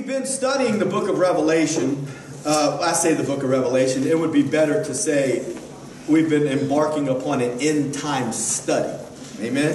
been studying the book of Revelation. I say the book of Revelation. It would be better to say we've been embarking upon an end time study. Amen?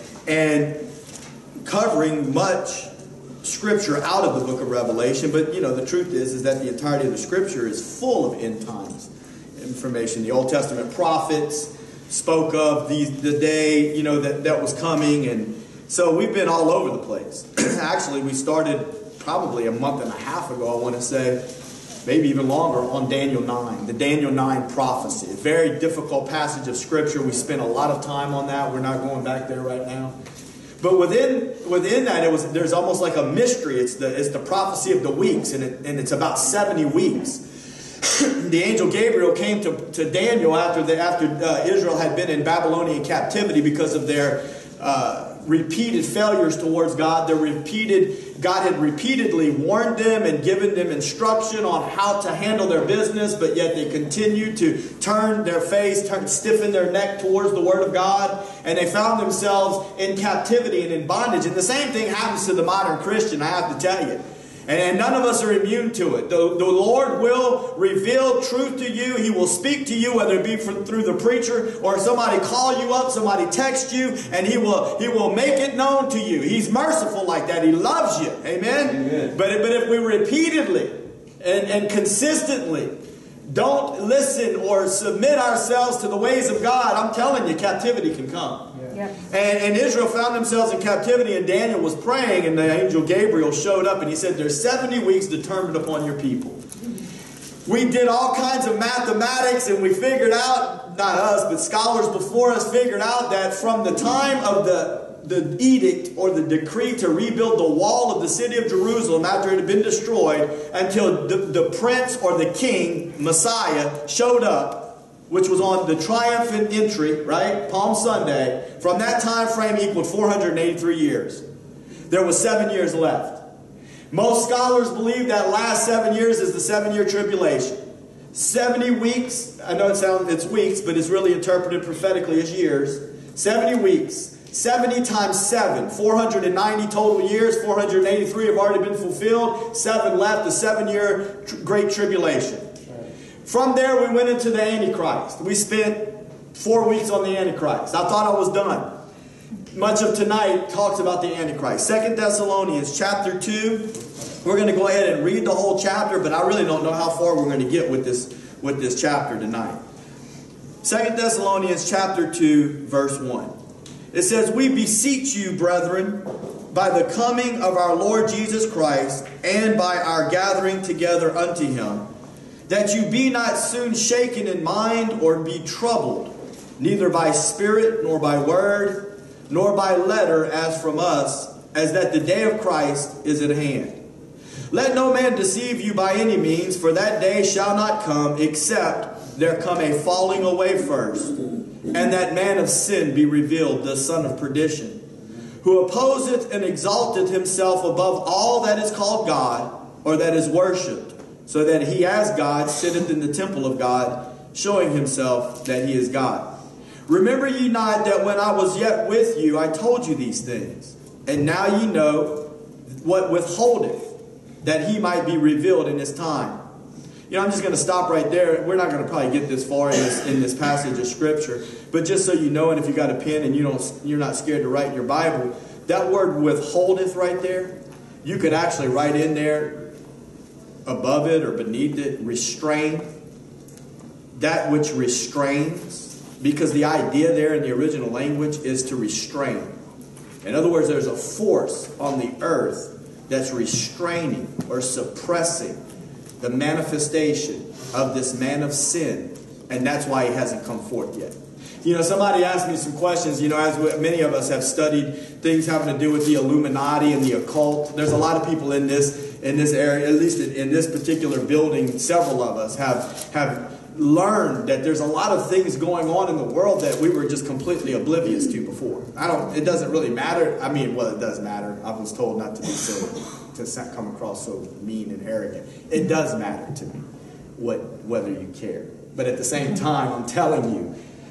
And covering much scripture out of the book of Revelation. But, you know, the truth is that the entirety of the scripture is full of end times information. The Old Testament prophets spoke of the day, you know, that was coming. And so we've been all over the place. Actually, we started probably a month and a half ago, I want to say, maybe even longer, on Daniel 9, the Daniel 9 prophecy. A very difficult passage of scripture. We spent a lot of time on that. We're not going back there right now. But within that, there's almost like a mystery. It's the prophecy of the weeks, and it's about 70 weeks. The angel Gabriel came to Daniel after Israel had been in Babylonian captivity because of their repeated failures towards God. God had repeatedly warned them and given them instruction on how to handle their business, but yet they continued to turn their face, stiffen their neck towards the Word of God, and they found themselves in captivity and in bondage. And the same thing happens to the modern Christian, I have to tell you. And none of us are immune to it. The Lord will reveal truth to you. He will speak to you, whether it be through the preacher or somebody call you up, somebody text you, and He will make it known to you. He's merciful like that. He loves you. Amen? Amen. But if we repeatedly and consistently don't listen or submit ourselves to the ways of God, I'm telling you, captivity can come. Yep. And Israel found themselves in captivity, and Daniel was praying, and the angel Gabriel showed up, and he said, there's 70 weeks determined upon your people. We did all kinds of mathematics, and we figured out, not us, but scholars before us figured out that from the time of the edict or the decree to rebuild the wall of the city of Jerusalem after it had been destroyed until the prince or the king, Messiah, showed up, which was on the triumphant entry, right? Palm Sunday. From that time frame equaled 483 years. There was 7 years left. Most scholars believe that last 7 years is the 7-year tribulation. 70 weeks, I know it's weeks, but it's really interpreted prophetically as years. 70 weeks. 70 times 7, 490 total years, 483 have already been fulfilled, 7 left, the 7-year Great Tribulation. From there, we went into the Antichrist. We spent 4 weeks on the Antichrist. I thought I was done. Much of tonight talks about the Antichrist. 2 Thessalonians chapter 2. We're going to go ahead and read the whole chapter, but I really don't know how far we're going to get with this chapter tonight. 2 Thessalonians chapter 2, verse 1. It says, we beseech you, brethren, by the coming of our Lord Jesus Christ, and by our gathering together unto Him, that you be not soon shaken in mind or be troubled, neither by spirit, nor by word, nor by letter as from us, as that the day of Christ is at hand. Let no man deceive you by any means, for that day shall not come, except there come a falling away first, and that man of sin be revealed, the son of perdition, who opposeth and exalteth himself above all that is called God, or that is worshipped, so that he as God sitteth in the temple of God, showing himself that he is God. Remember ye not that when I was yet with you, I told you these things. And now ye know what withholdeth, that he might be revealed in his time. You know, I'm just going to stop right there. We're not going to probably get this far in this passage of Scripture. But just so you know, and if you got a pen and you're not scared to write in your Bible, that word withholdeth right there, you could actually write in there, above it or beneath it, restrain. That which restrains. Because the idea there in the original language is to restrain. In other words, there's a force on the earth that's restraining or suppressing the manifestation of this man of sin. And that's why he hasn't come forth yet. You know, somebody asked me some questions, you know, as many of us have studied things having to do with the Illuminati and the occult. There's a lot of people in this area, at least in this particular building, several of us have learned that there's a lot of things going on in the world that we were just completely oblivious to before. It doesn't really matter. I mean, well, it does matter. I was told not to be to come across so mean and arrogant. It does matter to me whether you care. But at the same time, I'm telling you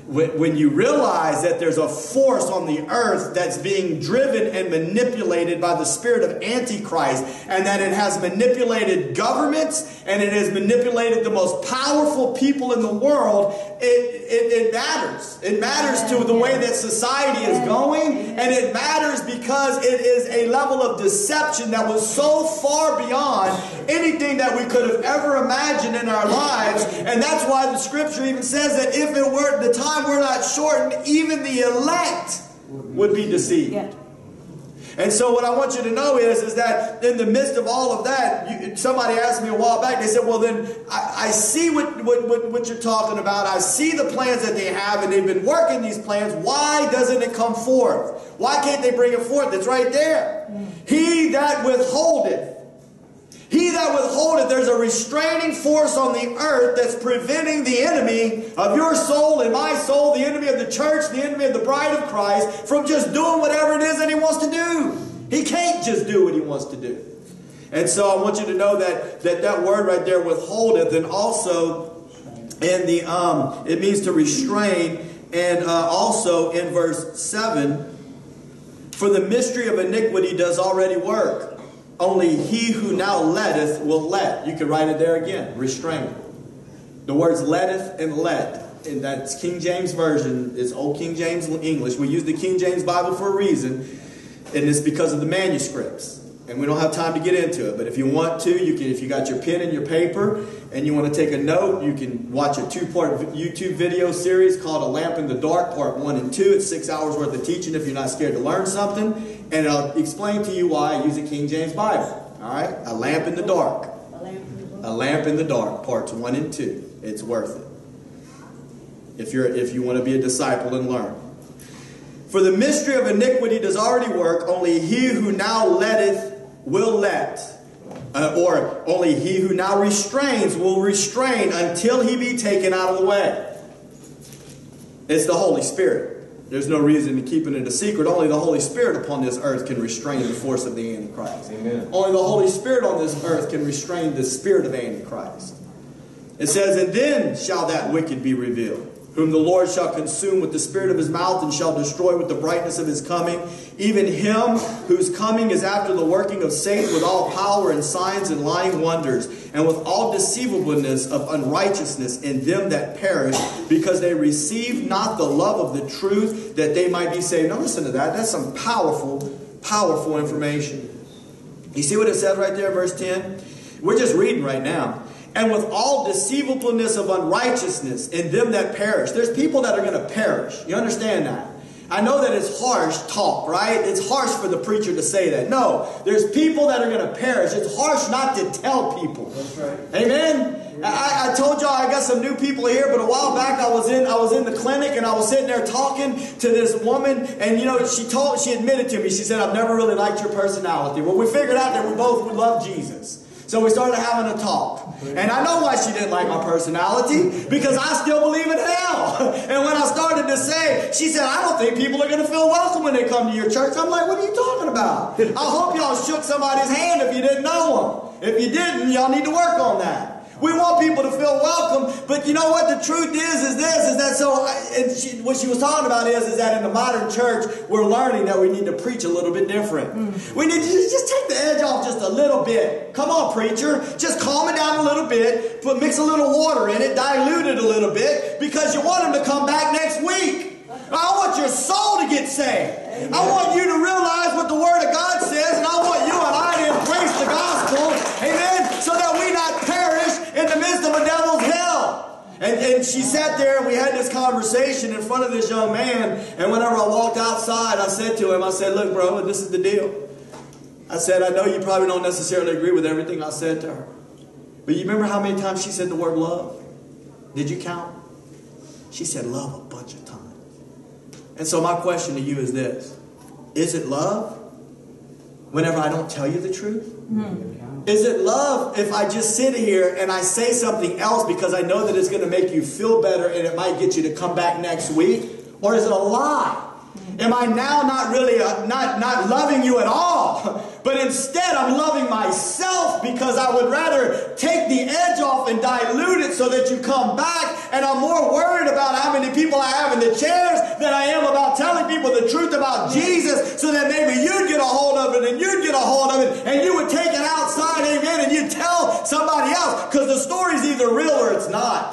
when you realize that there's a force on the earth that's being driven and manipulated by the spirit of Antichrist, and that it has manipulated governments and it has manipulated the most powerful people in the world, it matters. It matters to the way that society is going, and it matters because it is a level of deception that was so far beyond anything that we could have ever imagined in our lives. And that's why the scripture even says that if it were the time were not shortened, even the elect would be deceived. Yeah. And so what I want you to know is that in the midst of all of that, somebody asked me a while back, they said, well then, I see what you're talking about. I see the plans that they have, and they've been working these plans. Why doesn't it come forth? Why can't they bring it forth? It's right there. He that withholdeth. He that withholdeth, there's a restraining force on the earth that's preventing the enemy of your soul and my soul, the enemy of the church, the enemy of the bride of Christ, from just doing whatever it is that he wants to do. He can't just do what he wants to do. And so I want you to know that word right there, withholdeth, and also in the it means to restrain, and also in verse 7, for the mystery of iniquity does already work. Only he who now letteth will let. You can write it there again. Restrain. The words letteth and let. And that's King James Version. It's Old King James English. We use the King James Bible for a reason. And it's because of the manuscripts. And we don't have time to get into it. But if you want to, you can. If you got your pen and your paper and you want to take a note, you can watch a 2-part YouTube video series called A Lamp in the Dark, Part 1 and 2. It's 6 hours worth of teaching if you're not scared to learn something. And I'll explain to you why I use a King James Bible. All right? A Lamp in the Dark. A Lamp in the Dark, Parts 1 and 2. It's worth it. If you want to be a disciple and learn. For the mystery of iniquity does already work. Only he who now letteth will let. Or only he who now restrains will restrain until he be taken out of the way. It's the Holy Spirit. There's no reason to keep it a secret. Only the Holy Spirit upon this earth can restrain the force of the Antichrist. Amen. Only the Holy Spirit on this earth can restrain the spirit of Antichrist. It says, and then shall that wicked be revealed, whom the Lord shall consume with the spirit of his mouth, and shall destroy with the brightness of his coming, even him whose coming is after the working of Satan, with all power and signs and lying wonders, and with all deceivableness of unrighteousness in them that perish, because they receive not the love of the truth, that they might be saved. Now listen to that. That's some powerful, powerful information. You see what it says right there in verse 10? We're just reading right now. And with all deceivableness of unrighteousness in them that perish. There's people that are going to perish. You understand that? I know that it's harsh talk, right? It's harsh for the preacher to say that. No, there's people that are going to perish. It's harsh not to tell people. That's right. Amen? I told y'all I got some new people here, but a while back I was in the clinic and I was sitting there talking to this woman, and you know, she admitted to me, she said, I've never really liked your personality. Well, we figured out that we both would love Jesus. So we started having a talk. And I know why she didn't like my personality, because I still believe in hell. And when I started to say, she said, I don't think people are going to feel welcome when they come to your church. I'm like, what are you talking about? I hope y'all shook somebody's hand if you didn't know them. If you didn't, y'all need to work on that. We want people to feel welcome, but you know what the truth is that what she was talking about is that in the modern church, we're learning that we need to preach a little bit different. We need to just take the edge off just a little bit. Come on, preacher. Just calm it down a little bit, mix a little water in it, dilute it a little bit, because you want them to come back next week. I want your soul to get saved. Amen. I want you to realize what the Word of God says, and I want you and I to embrace the gospel. Amen. So that we not perish in the midst of a devil's hell. And she sat there and we had this conversation in front of this young man. And whenever I walked outside, I said to him, I said, look, bro, this is the deal. I said, I know you probably don't necessarily agree with everything I said to her. But you remember how many times she said the word love? Did you count? She said love a bunch of times. And so my question to you is this. Is it love whenever I don't tell you the truth? Is it love if I just sit here and I say something else because I know that it's going to make you feel better and it might get you to come back next week? Or is it a lie? Am I now not really not loving you at all? But instead I'm loving myself because I would rather take the edge off and dilute it so that you come back. And I'm more worried about how many people I have in the chairs than I am about telling people the truth about Jesus, so that maybe you'd get a hold of it and you'd get a hold of it and you would take it outside, amen, and you'd tell somebody else, because the story's either real or it's not.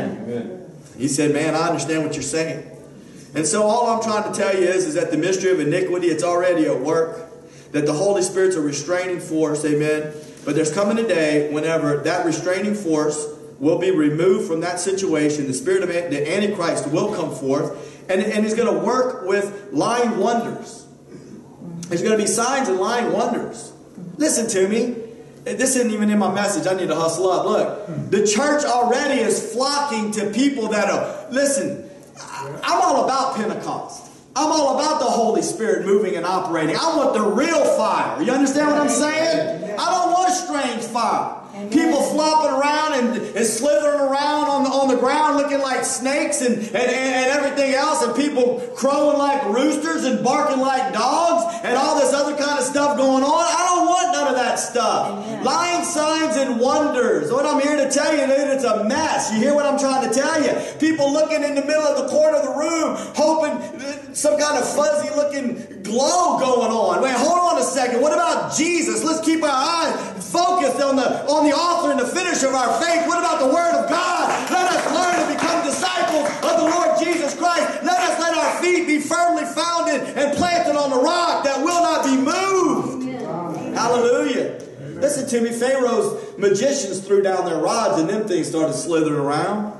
Amen. He said, man, I understand what you're saying. And so all I'm trying to tell you is that the mystery of iniquity, it's already at work. That the Holy Spirit's a restraining force, amen. But there's coming a day whenever that restraining force will be removed from that situation. The spirit of the Antichrist will come forth, and he's going to work with lying wonders. There's going to be signs and lying wonders. Listen to me. This isn't even in my message. I need to hustle up. Look, the church already is flocking to people that are, listen, I'm all about Pentecost. I'm all about the Holy Spirit moving and operating. I want the real fire. You understand what I'm saying? I don't want a strange fire. People flopping around and slithering around on the ground looking like snakes and everything else, and people crowing like roosters and barking like dogs and all this other kind of stuff going on. I don't want none of that stuff. Amen. Lying signs and wonders. What I'm here to tell you is it's a mess. You hear what I'm trying to tell you? People looking in the middle of the corner of the room hoping some kind of fuzzy looking glow going on. Wait, hold on a second. What about Jesus? Let's keep our eyes focused on the author and the finisher of our faith. What about the Word of God? Let us learn to become disciples of the Lord Jesus Christ. Let our feet be firmly founded and planted on the rock that will not be moved. Amen. Hallelujah. Amen. Listen to me. Pharaoh's magicians threw down their rods and them things started slithering around.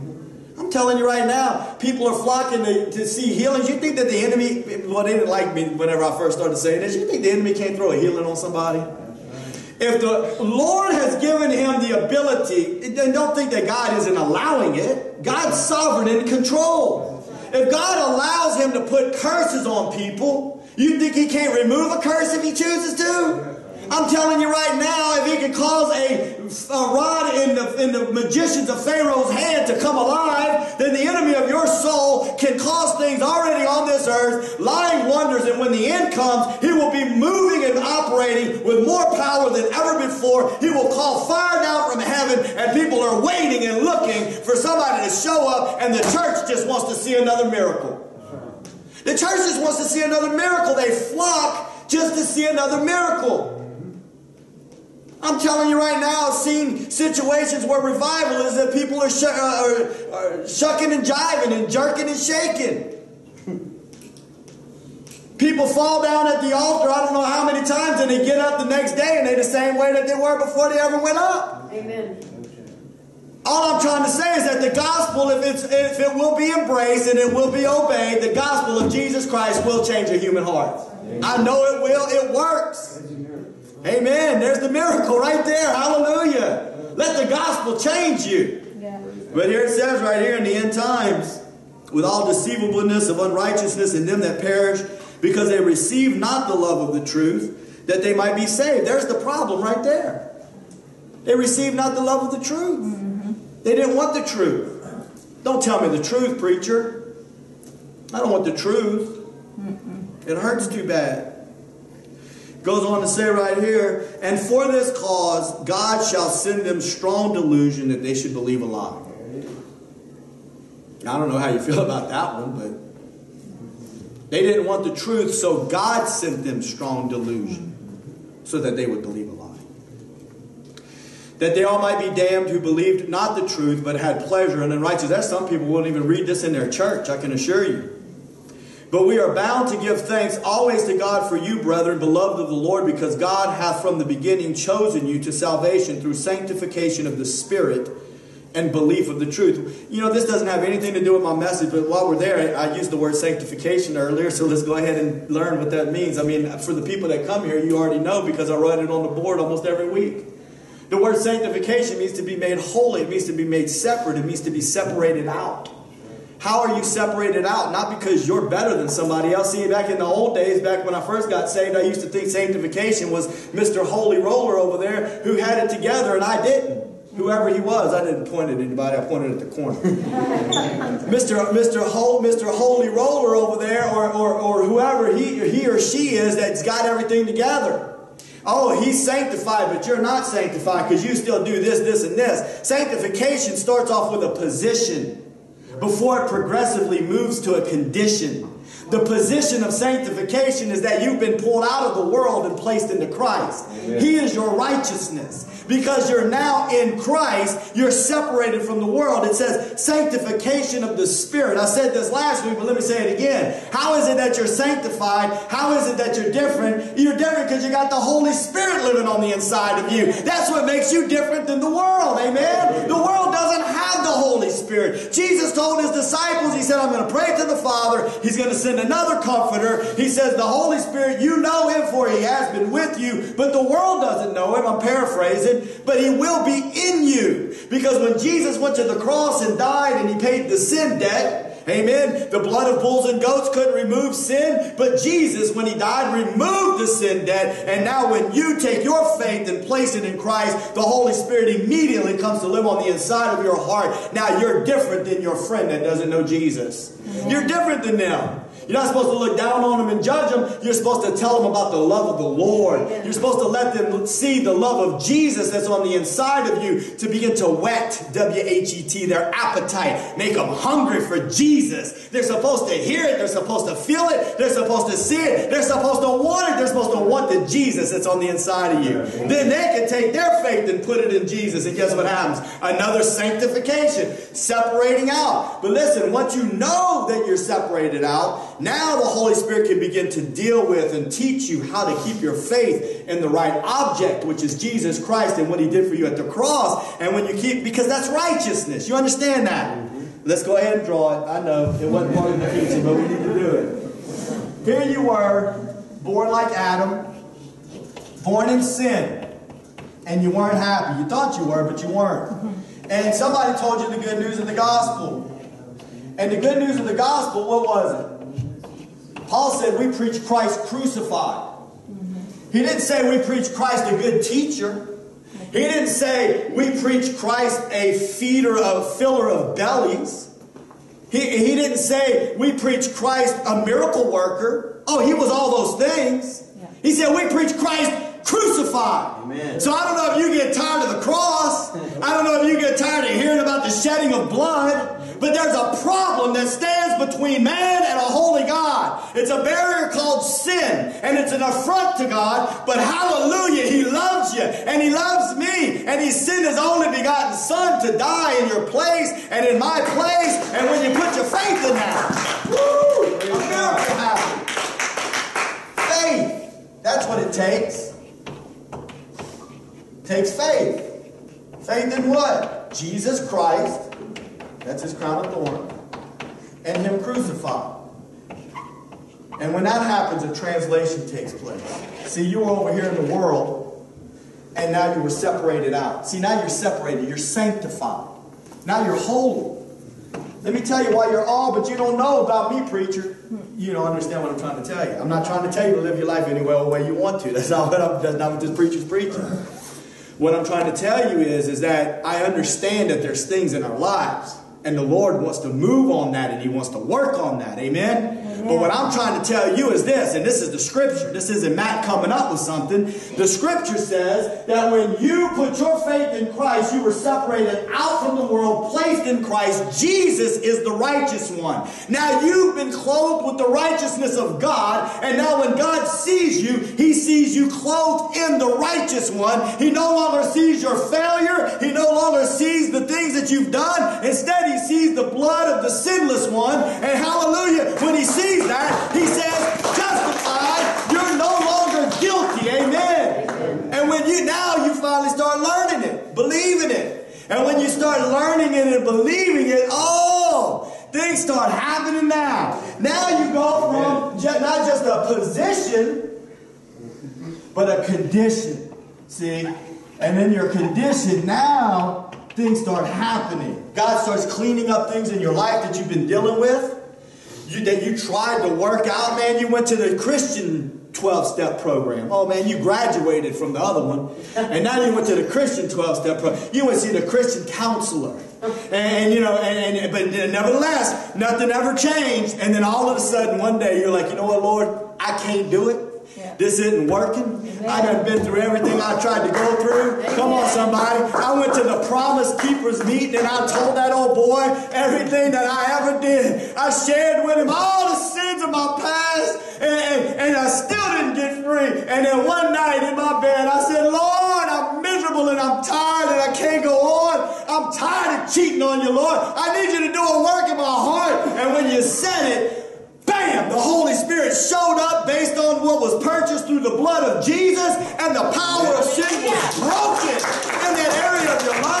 I'm telling you right now, people are flocking to see healings. You think that the enemy, well, they didn't like me whenever I first started saying this. You think the enemy can't throw a healing on somebody? If the Lord has given him the ability, then don't think that God isn't allowing it. God's sovereign and in control. If God allows him to put curses on people, you think he can't remove a curse if he chooses to? I'm telling you right now, if he can cause a rod in the magicians of Pharaoh's hand to come alive, then the enemy of your soul can cause things already on this earth, lying wonders, and when the end comes, he will be moving and operating with more power than ever before. He will call fire down from heaven, and people are waiting and looking for somebody to show up, and the church just wants to see another miracle. The church just wants to see another miracle. They flock just to see another miracle. I'm telling you right now, I've seen situations where revival is that people are shucking and jiving and jerking and shaking. People fall down at the altar, I don't know how many times, and they get up the next day and they're the same way that they were before they ever went up. Amen. All I'm trying to say is that the gospel, if it will be embraced and it will be obeyed, the gospel of Jesus Christ will change a human heart. Amen. I know it will. It works. Amen. There's the miracle right there. Hallelujah. Let the gospel change you. Yeah. But here it says right here in the end times, with all deceivableness of unrighteousness in them that perish, because they receive not the love of the truth, that they might be saved. There's the problem right there. They received not the love of the truth. Mm-hmm. They didn't want the truth. Don't tell me the truth, preacher. I don't want the truth. Mm-mm. It hurts too bad. Goes on to say right here, and for this cause God shall send them strong delusion that they should believe a lie. I don't know how you feel about that one, but they didn't want the truth, so God sent them strong delusion so that they would believe a lie. That they all might be damned who believed not the truth, but had pleasure in unrighteousness. There's some people who won't even read this in their church, I can assure you. But we are bound to give thanks always to God for you, brethren, beloved of the Lord, because God hath from the beginning chosen you to salvation through sanctification of the Spirit and belief of the truth. You know, this doesn't have anything to do with my message, but while we're there, I used the word sanctification earlier, so let's go ahead and learn what that means. I mean, for the people that come here, you already know because I write it on the board almost every week. The word sanctification means to be made holy. It means to be made separate. It means to be separated out. How are you separated out? Not because you're better than somebody else. See, back in the old days, back when I first got saved, I used to think sanctification was Mr. Holy Roller over there who had it together and I didn't. Whoever he was, I didn't point at anybody. I pointed at the corner. Mr. Holy Roller over there, or whoever he or she is that's got everything together. Oh, he's sanctified, but you're not sanctified because you still do this, this, and this. Sanctification starts off with a position before it progressively moves to a condition. The position of sanctification is that you've been pulled out of the world and placed into Christ. Amen. He is your righteousness. Because you're now in Christ, you're separated from the world. It says sanctification of the Spirit. I said this last week, but let me say it again. How is it that you're sanctified? How is it that you're different? You're different because you got the Holy Spirit living on the inside of you. That's what makes you different than the world. Amen? The world doesn't have the Holy Spirit. Jesus told his disciples, he said, I'm going to pray to the Father. He's going to send another comforter. He says, the Holy Spirit, you know him for he has been with you, but the world doesn't know him. I'm paraphrasing. But he will be in you. Because when Jesus went to the cross and died and he paid the sin debt, amen, the blood of bulls and goats couldn't remove sin. But Jesus, when he died, removed the sin debt. And now when you take your faith and place it in Christ, the Holy Spirit immediately comes to live on the inside of your heart. Now you're different than your friend that doesn't know Jesus. You're different than them. You're not supposed to look down on them and judge them. You're supposed to tell them about the love of the Lord. You're supposed to let them see the love of Jesus that's on the inside of you to begin to whet, W-H-E-T, their appetite. Make them hungry for Jesus. They're supposed to hear it. They're supposed to feel it. They're supposed to see it. They're supposed to want it. They're supposed to want the Jesus that's on the inside of you. Then they can take their faith and put it in Jesus. And guess what happens? Another sanctification. Separating out. But listen, once you know that you're separated out, now the Holy Spirit can begin to deal with and teach you how to keep your faith in the right object, which is Jesus Christ and what he did for you at the cross. And when you keep, because that's righteousness. You understand that? Let's go ahead and draw it. I know it wasn't part of the teaching, but we need to do it. Here you were, born like Adam, born in sin, and you weren't happy. You thought you were, but you weren't. And somebody told you the good news of the gospel. And the good news of the gospel, what was it? Paul said we preach Christ crucified. He didn't say we preach Christ a good teacher. He didn't say we preach Christ a filler of bellies. He didn't say we preach Christ a miracle worker. Oh, he was all those things. He said we preach Christ crucified. Amen. So I don't know if you get tired of the cross. I don't know if you get tired of hearing about the shedding of blood. But there's a problem that stands between man and a holy God. It's a barrier called sin. And it's an affront to God. But hallelujah, he loves you. And he loves me. And he sent his only begotten Son to die in your place and in my place. And when you put your faith in that, woo, a miracle happens. Faith. That's what it takes. It takes faith. Faith in what? Jesus Christ. That's his crown of thorns. And him crucified. And when that happens, a translation takes place. See, you were over here in the world, and now you were separated out. See, now you're separated. You're sanctified. Now you're holy. Let me tell you why you're all, but you don't know about me, preacher. You don't understand what I'm trying to tell you. I'm not trying to tell you to live your life any way you want to. That's not what this preacher's preaching. What I'm trying to tell you is that I understand that there's things in our lives. And the Lord wants to move on that, and he wants to work on that. Amen? Amen? But what I'm trying to tell you is this, and this is the scripture. This isn't Matt coming up with something. The scripture says that when you put your faith in Christ, you were separated out from the world, placed in Christ. Jesus is the righteous one. Now you've been clothed with the righteousness of God, and now when God sees you, he sees you clothed in the righteous one. He no longer sees your failure. He no longer sees the things that you've done. Instead, he sees the blood of the sinless one. And hallelujah, when he sees that, he says, justified, you're no longer guilty. Amen. Amen. And when you finally start learning it, believing it. And when you start learning it and believing it, things start happening now. Now you go from not just a position, but a condition. See? And in your condition now, things start happening. God starts cleaning up things in your life that you've been dealing with. That you tried to work out, man. You went to the Christian 12-step program. Oh, man, you graduated from the other one. And now you went to the Christian 12-step program. You went to see the Christian counselor. But nevertheless, nothing ever changed. And then all of a sudden, one day, you're like, you know what, Lord? I can't do it. Yeah. This isn't working. Amen. I done been through everything I tried to go through. Amen. Come on, somebody. I went to the Promise Keepers meeting and I told that old boy everything that I ever did. I shared with him all the sins of my past, and I still didn't get free. And then one night in my bed, I said, Lord, I'm miserable and I'm tired and I can't go on. I'm tired of cheating on you, Lord. I need you to do a work in my heart. And when you said it, bam, the Holy Spirit showed up based on what was purchased through the blood of Jesus, and the power of sin was broken in that area of your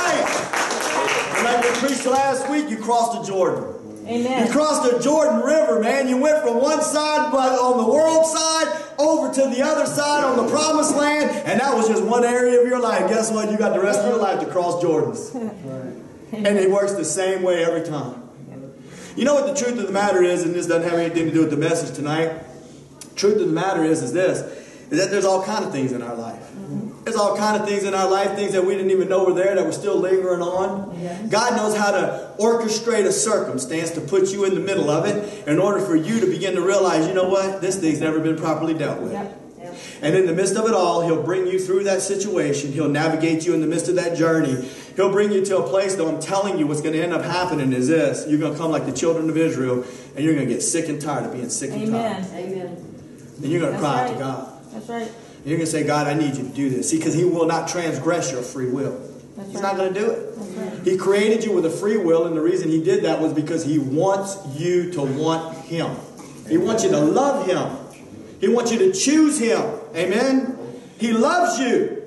life. And like we preached last week, you crossed the Jordan. Amen. You crossed the Jordan River, man. You went from one side on the world side over to the other side on the promised land, and that was just one area of your life. Guess what? You got the rest of your life to cross Jordans. And it works the same way every time. You know what the truth of the matter is, and this doesn't have anything to do with the message tonight. Truth of the matter is that there's all kind of things in our life. There's all kind of things in our life, things that we didn't even know were there, that we're still lingering on. Yes. God knows how to orchestrate a circumstance to put you in the middle of it in order for you to begin to realize, you know what, this thing's never been properly dealt with. Yep. Yep. And in the midst of it all, He'll bring you through that situation. He'll navigate you in the midst of that journey. He'll bring you to a place, though I'm telling you what's going to end up happening is this. You're going to come like the children of Israel, and you're going to get sick and tired of being sick and tired. Amen. And you're going to cry out right. to God. That's right. You're going to say, God, I need you to do this. See, because He will not transgress your free will. That's He's right. not going to do it. That's right. He created you with a free will, and the reason He did that was because He wants you to want Him. He wants you to love Him. He wants you to choose Him. Amen? He loves you.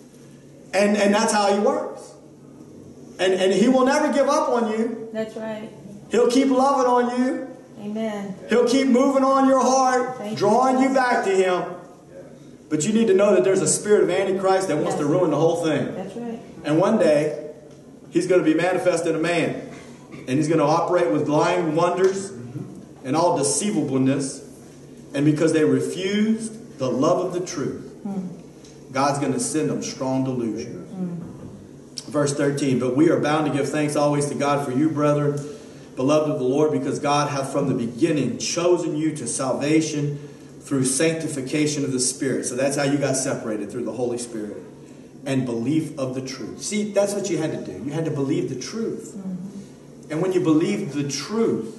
And that's how He works. And He will never give up on you. That's right. He'll keep loving on you. Amen. He'll keep moving on your heart, Thank drawing you. you back to Him. But you need to know that there's a spirit of Antichrist that wants to ruin the whole thing. That's right. And one day, he's going to be manifest in a man. And he's going to operate with lying wonders and all deceivableness. And because they refused the love of the truth, God's going to send them strong delusion. Verse 13, but we are bound to give thanks always to God for you, brethren, beloved of the Lord, because God hath from the beginning chosen you to salvation through sanctification of the Spirit. So that's how you got separated, through the Holy Spirit. And belief of the truth. See, that's what you had to do. You had to believe the truth. And when you believed the truth,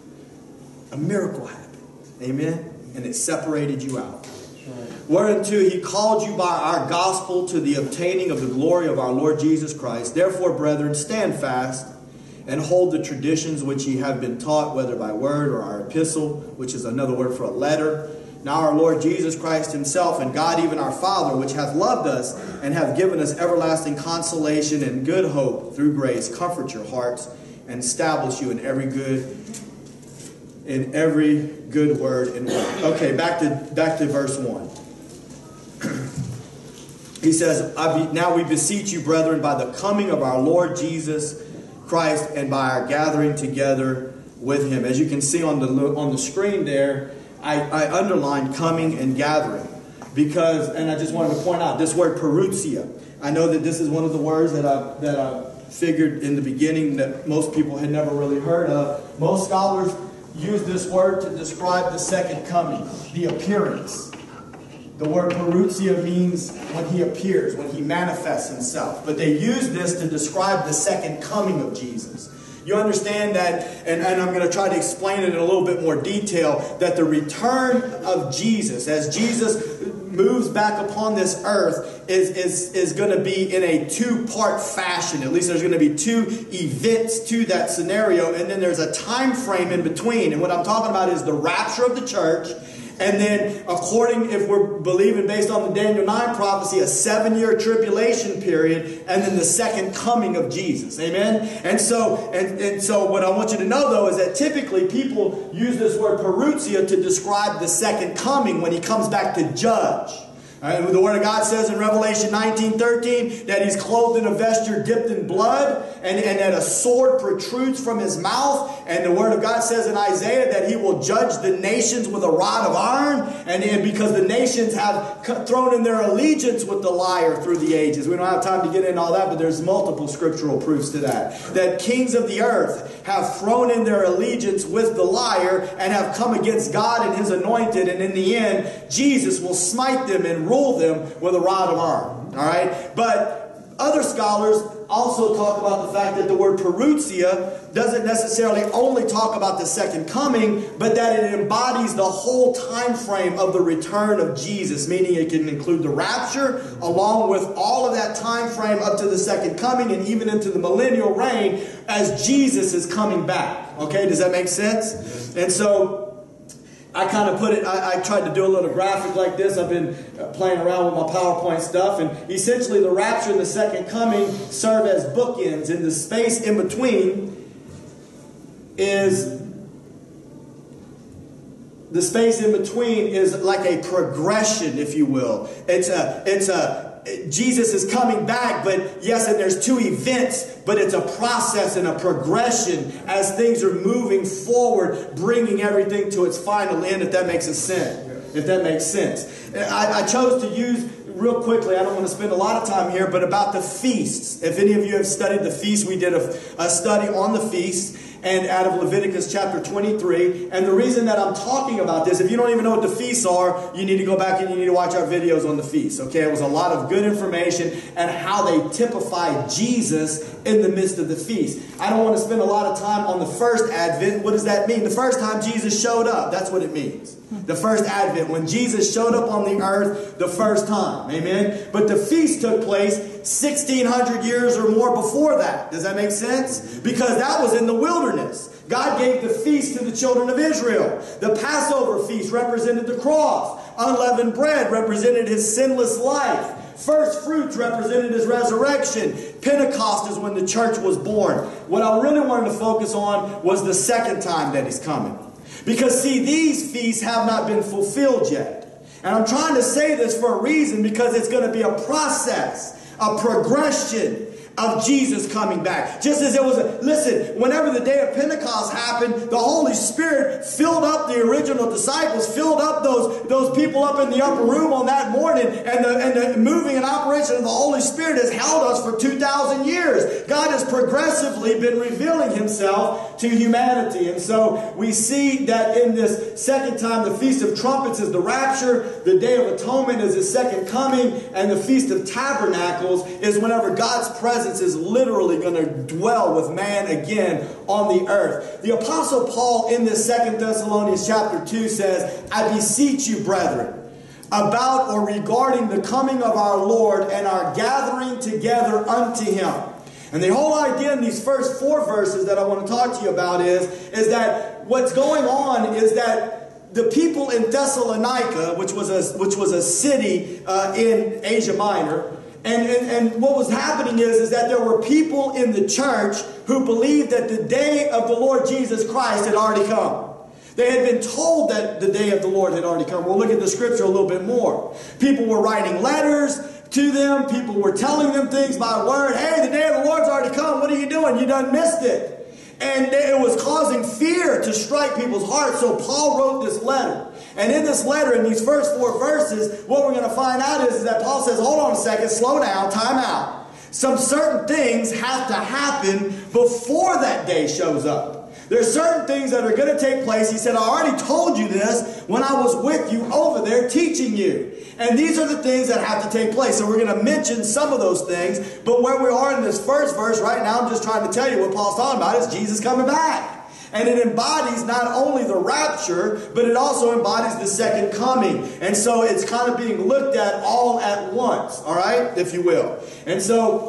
a miracle happened. Amen? And it separated you out. Whereunto He called you by our gospel to the obtaining of the glory of our Lord Jesus Christ. Therefore, brethren, stand fast and hold the traditions which ye have been taught, whether by word or our epistle, which is another word for a letter. Now our Lord Jesus Christ Himself and God even our Father, which hath loved us and hath given us everlasting consolation and good hope through grace, comfort your hearts and establish you in every good word and work. Okay, back to verse 1. He says, now we beseech you, brethren, by the coming of our Lord Jesus Christ and by our gathering together with Him. As you can see on the screen there, I underlined coming and gathering because, and I just wanted to point out this word parousia. I know that this is one of the words that I figured in the beginning that most people had never really heard of. Most scholars use this word to describe the second coming, the appearance. The word parousia means when He appears, when He manifests Himself. But they use this to describe the second coming of Jesus. You understand that, and I'm going to try to explain it in a little bit more detail, that the return of Jesus, as Jesus moves back upon this earth, is going to be in a two-part fashion. At least there's going to be two events to that scenario, and then there's a time frame in between. And what I'm talking about is the rapture of the church. And then, according, if we're believing based on the Daniel 9 prophecy, a 7-year tribulation period, and then the second coming of Jesus. Amen? And so what I want you to know, though, is that typically people use this word parousia to describe the second coming when He comes back to judge. And the Word of God says in Revelation 19:13 that he's clothed in a vesture dipped in blood, and that a sword protrudes from his mouth. And the Word of God says in Isaiah that he will judge the nations with a rod of iron, and because the nations have thrown in their allegiance with the liar through the ages. We don't have time to get into all that, but there's multiple scriptural proofs to that. That kings of the earth have thrown in their allegiance with the liar and have come against God and his anointed, and in the end, Jesus will smite them and rule them with a rod of iron. All right? But other scholars also talk about the fact that the word parousia doesn't necessarily only talk about the second coming, but that it embodies the whole time frame of the return of Jesus, meaning it can include the rapture along with all of that time frame up to the second coming and even into the millennial reign as Jesus is coming back. Okay, does that make sense? And so I kind of put it, I tried to do a little graphic like this. I've been playing around with my PowerPoint stuff. And essentially the rapture and the second coming serve as bookends. And the space in between is like a progression, if you will. Jesus is coming back, but yes, and there's two events, but it's a process and a progression as things are moving forward, bringing everything to its final end, if that makes sense. If that makes sense. I chose to use, real quickly, I don't want to spend a lot of time here, but about the feasts. If any of you have studied the feasts, we did a study on the feasts, and out of Leviticus chapter 23. And the reason that I'm talking about this, if you don't even know what the feasts are, you need to go back and you need to watch our videos on the feasts. Okay, it was a lot of good information and how they typify Jesus in the midst of the feast. I don't want to spend a lot of time on the first Advent. What does that mean? The first time Jesus showed up. That's what it means. The first Advent, when Jesus showed up on the earth the first time. Amen? But the feast took place 1,600 years or more before that. Does that make sense? Because that was in the wilderness. God gave the feast to the children of Israel. The Passover feast represented the cross. Unleavened bread represented his sinless life. First fruits represented his resurrection. Pentecost is when the church was born. What I really wanted to focus on was the second time that he's coming. Because see, these feasts have not been fulfilled yet. And I'm trying to say this for a reason, because it's going to be a process, a progression of Jesus coming back. Just as it was, listen, whenever the day of Pentecost happened, the Holy Spirit filled up the original disciples, filled up those people up in the upper room on that morning, and the moving and operation of the Holy Spirit has held us for 2,000 years. God has progressively been revealing himself to humanity. And so we see that in this second time, the Feast of Trumpets is the rapture, the Day of Atonement is his second coming, and the Feast of Tabernacles is whenever God's presence is literally going to dwell with man again on the earth. The Apostle Paul in this 2 Thessalonians chapter 2 says, I beseech you, brethren, about or regarding the coming of our Lord and our gathering together unto him. And the whole idea in these first 4 verses that I want to talk to you about is that what's going on is that the people in Thessalonica, which was a city in Asia Minor, and what was happening is that there were people in the church who believed that the day of the Lord Jesus Christ had already come. They had been told that the day of the Lord had already come. We'll look at the scripture a little bit more. People were writing letters to them. People were telling them things by word. Hey, the day of the Lord's already come. What are you doing? You done missed it. And it was causing fear to strike people's hearts. So Paul wrote this letter. And in this letter, in these first 4 verses, what we're going to find out is that Paul says, hold on a second, slow down, time out. Some certain things have to happen before that day shows up. There's certain things that are going to take place. He said, I already told you this when I was with you over there teaching you. And these are the things that have to take place. So we're going to mention some of those things. But where we are in this first verse right now, I'm just trying to tell you what Paul's talking about is Jesus coming back. And it embodies not only the rapture, but it also embodies the second coming. And so it's kind of being looked at all at once, all right, if you will. And so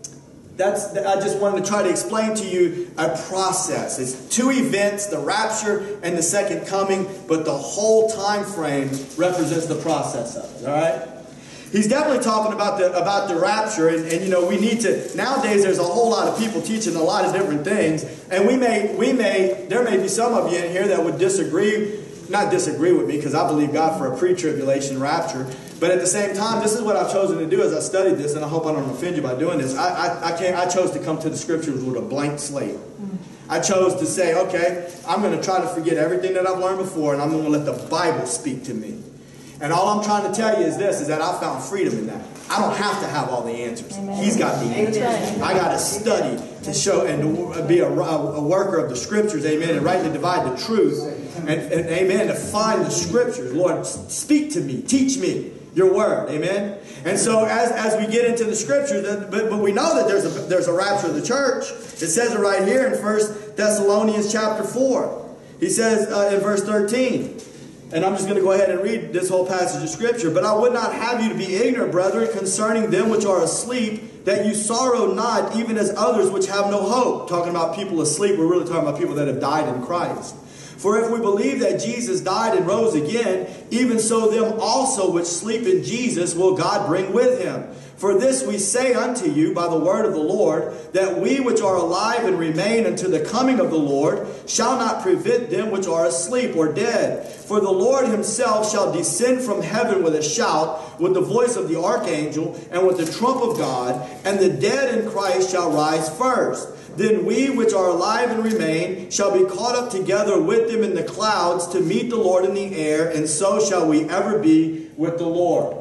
I just wanted to try to explain to you a process. It's 2 events, the rapture and the second coming, but the whole time frame represents the process of it, all right? He's definitely talking about the rapture, and you know, we need to, nowadays there's a whole lot of people teaching a lot of different things, and there may be some of you in here that would not disagree with me, because I believe God for a pre-tribulation rapture, But at the same time, this is what I've chosen to do as I studied this, and I hope I don't offend you by doing this. I chose to come to the scriptures with a blank slate. I chose to say, okay, I'm going to try to forget everything that I've learned before, and I'm going to let the Bible speak to me. And all I'm trying to tell you is this, is that I found freedom in that. I don't have to have all the answers. Amen. He's got the answers. I got to study to show and to be a worker of the scriptures, amen, and rightly divide the truth, and amen, to find the scriptures. Lord, speak to me, teach me your word, amen. And so as we get into the scriptures, but we know that there's a rapture of the church. It says it right here in 1 Thessalonians chapter 4. He says in verse 13, and I'm just going to go ahead and read this whole passage of scripture. But I would not have you to be ignorant, brethren, concerning them which are asleep, that you sorrow not, even as others which have no hope. Talking about people asleep, we're really talking about people that have died in Christ. For if we believe that Jesus died and rose again, even so them also which sleep in Jesus will God bring with him. For this we say unto you by the word of the Lord, that we which are alive and remain unto the coming of the Lord shall not prevent them which are asleep or dead. For the Lord himself shall descend from heaven with a shout, with the voice of the archangel, and with the trump of God, and the dead in Christ shall rise first. Then we which are alive and remain shall be caught up together with them in the clouds to meet the Lord in the air, and so shall we ever be with the Lord.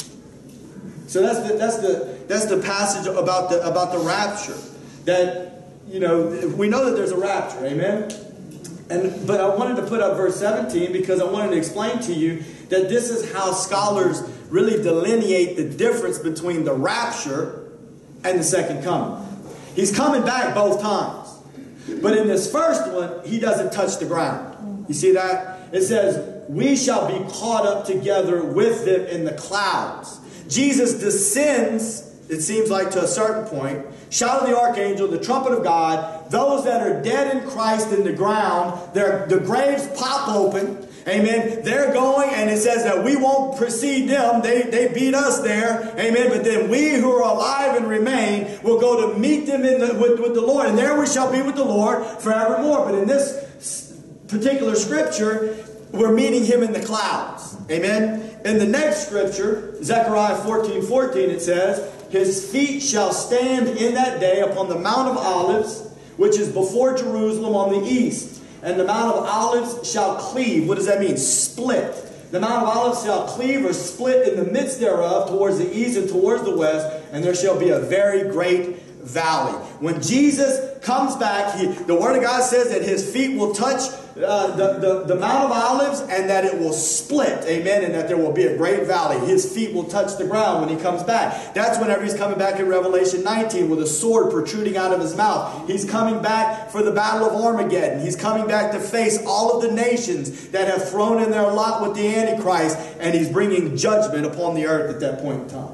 So that's the passage about the rapture. That, you know, we know that there's a rapture, amen. But I wanted to put up verse 17 because I wanted to explain to you that this is how scholars really delineate the difference between the rapture and the second coming. He's coming back both times. But in this first one, he doesn't touch the ground. You see that? It says, we shall be caught up together with them in the clouds. Jesus descends, it seems like, to a certain point. Shout of the archangel, the trumpet of God. Those that are dead in Christ in the ground, the graves pop open. Amen. They're going, and it says that we won't precede them. They beat us there. Amen. But then we who are alive and remain will go to meet them with the Lord. And there we shall be with the Lord forevermore. But in this particular scripture, we're meeting him in the clouds. Amen. In the next scripture, Zechariah 14:14, it says, his feet shall stand in that day upon the Mount of Olives, which is before Jerusalem on the east. And the Mount of Olives shall cleave. What does that mean? Split. The Mount of Olives shall cleave or split in the midst thereof towards the east and towards the west. And there shall be a very great valley. When Jesus comes back, the Word of God says that his feet will touch the Mount of Olives and that it will split. Amen. And that there will be a great valley. His feet will touch the ground when he comes back. That's whenever he's coming back in Revelation 19 with a sword protruding out of his mouth. He's coming back for the battle of Armageddon. He's coming back to face all of the nations that have thrown in their lot with the Antichrist. And he's bringing judgment upon the earth at that point in time.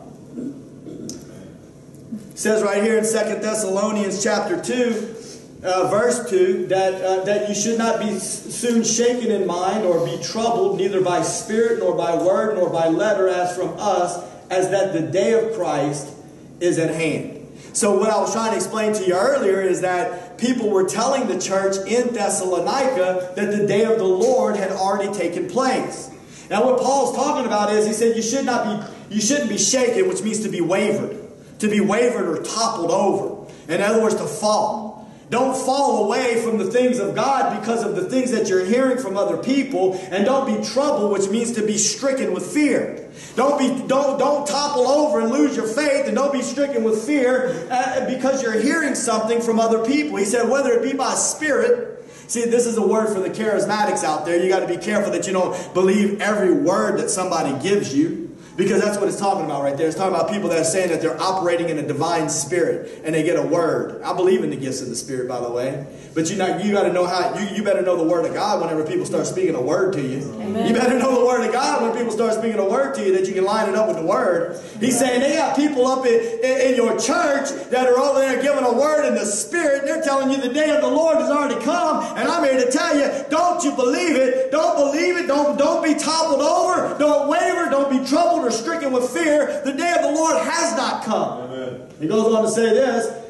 It says right here in 2 Thessalonians chapter 2, verse 2, that you should not be soon shaken in mind or be troubled, neither by spirit, nor by word, nor by letter, as from us, as that the day of Christ is at hand. So what I was trying to explain to you earlier is that people were telling the church in Thessalonica that the day of the Lord had already taken place. Now what Paul's talking about is, he said you shouldn't be shaken, which means to be wavered. To be wavered or toppled over. In other words, to fall. Don't fall away from the things of God because of the things that you're hearing from other people. And don't be troubled, which means to be stricken with fear. Don't topple over and lose your faith, and don't be stricken with fear because you're hearing something from other people. He said, whether it be by spirit. See, this is a word for the charismatics out there. You got to be careful that you don't believe every word that somebody gives you. Because that's what it's talking about right there. It's talking about people that are saying that they're operating in a divine spirit and they get a word. I believe in the gifts of the Spirit, by the way. But you got to know how, you better know the Word of God whenever people start speaking a word to you. Amen. You better know the Word of God when people start speaking a word to you, that you can line it up with the Word. He's saying they got people up in your church that are over there giving a word in the Spirit, and they're telling you the day of the Lord has already come. And I'm here to tell you, don't you believe it. Don't believe it. Don't be toppled over. Don't waver. Don't be troubled or stricken with fear. The day of the Lord has not come. Amen. He goes on to say this.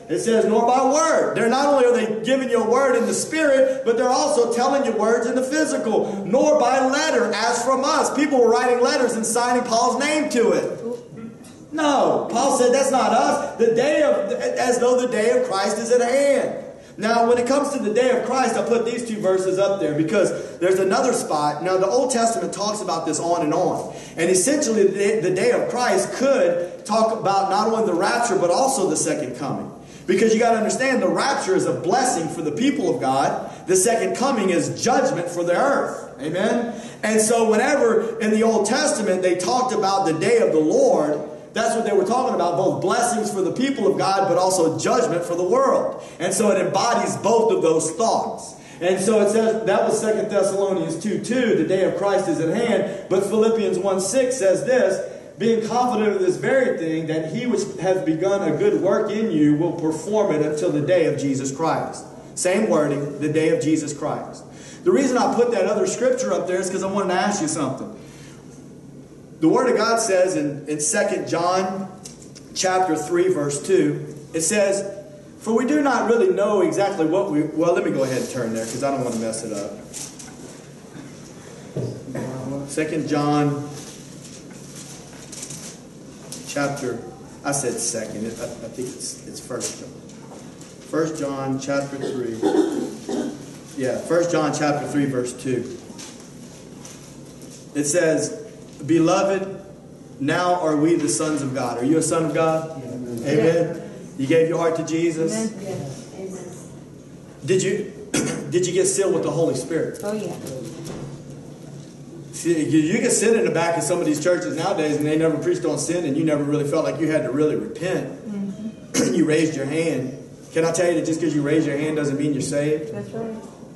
It says, nor by word. They're not only are they giving you a word in the spirit, but they're also telling you words in the physical. Nor by letter, as from us. People were writing letters and signing Paul's name to it. No, Paul said that's not us. As though the day of Christ is at hand. Now, when it comes to the day of Christ, I put these two verses up there because there's another spot. Now, the Old Testament talks about this on and on. And essentially, the day of Christ could talk about not only the rapture, but also the second coming. Because you got to understand, the rapture is a blessing for the people of God. The second coming is judgment for the earth. Amen? And so whenever in the Old Testament they talked about the day of the Lord, that's what they were talking about, both blessings for the people of God, but also judgment for the world. And so it embodies both of those thoughts. And so it says, that was 2 Thessalonians 2:2, the day of Christ is at hand. But Philippians 1:6 says this, being confident of this very thing, that he which has begun a good work in you will perform it until the day of Jesus Christ. Same wording, the day of Jesus Christ. The reason I put that other scripture up there is because I wanted to ask you something. The Word of God says in 2 John chapter 3 verse 2, it says, for we do not really know exactly what we... Well, let me go ahead and turn there because I don't want to mess it up. 2 John chapter... I said second. I think it's 1 John. 1 John chapter 3. Yeah, 1 John chapter 3 verse 2. It says... Beloved, now are we the sons of God. Are you a son of God? Yeah. Amen. You gave your heart to Jesus? Amen. Yes. Amen. Did you get sealed with the Holy Spirit? Oh, yeah. See, you can sit in the back of some of these churches nowadays and they never preached on sin and you never really felt like you had to really repent. Mm-hmm. You raised your hand. Can I tell you that just because you raise your hand doesn't mean you're saved? That's right.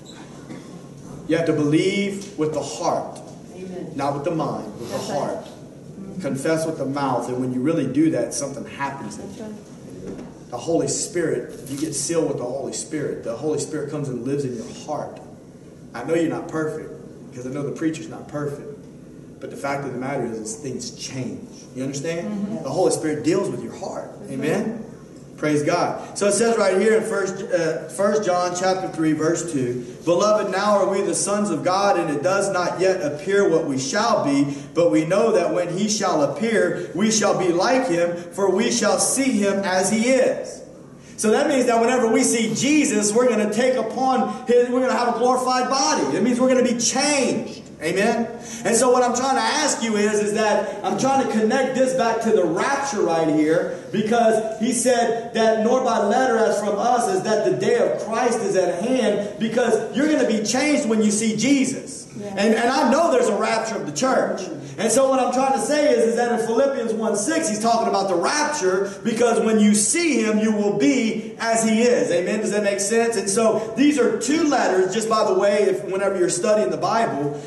You have to believe with the heart. Amen. Not with the mind, with the heart. Mm-hmm. Confess with the mouth. And when you really do that, something happens. That's right. The Holy Spirit, you get sealed with the Holy Spirit. The Holy Spirit comes and lives in your heart. I know you're not perfect, because I know the preacher's not perfect. But the fact of the matter is things change. You understand? Mm-hmm. The Holy Spirit deals with your heart. That's amen? Right. Praise God. So it says right here in 1 John chapter 3 verse 2, Beloved, now are we the sons of God, and it does not yet appear what we shall be, but we know that when he shall appear, we shall be like him, for we shall see him as he is. So that means that whenever we see Jesus, we're going to take upon his, we're going to have a glorified body. It means we're going to be changed. Amen? And so what I'm trying to ask you is that I'm trying to connect this back to the rapture right here, because he said that nor by letter as from us is that the day of Christ is at hand, because you're going to be changed when you see Jesus. Yeah. And I know there's a rapture of the church. And so what I'm trying to say is that in Philippians 1:6, he's talking about the rapture, because when you see him, you will be as he is. Amen? Does that make sense? And so these are two letters, just by the way, whenever you're studying the Bible,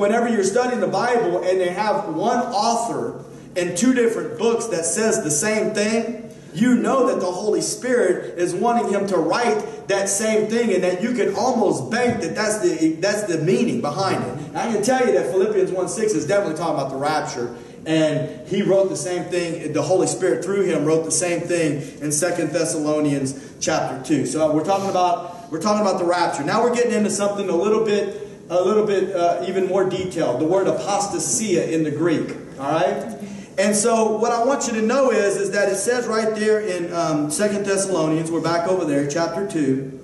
and they have one author in two different books that says the same thing, you know that the Holy Spirit is wanting him to write that same thing, and that you can almost bank that that's the meaning behind it. And I can tell you that Philippians 1:6 is definitely talking about the rapture, and he wrote the same thing. The Holy Spirit through him wrote the same thing in 2 Thessalonians chapter 2. So we're talking about the rapture. Now we're getting into something a little bit even more detailed. The word apostasia in the Greek. All right. And so what I want you to know is that it says right there in 2 Thessalonians, we're back over there, chapter 2.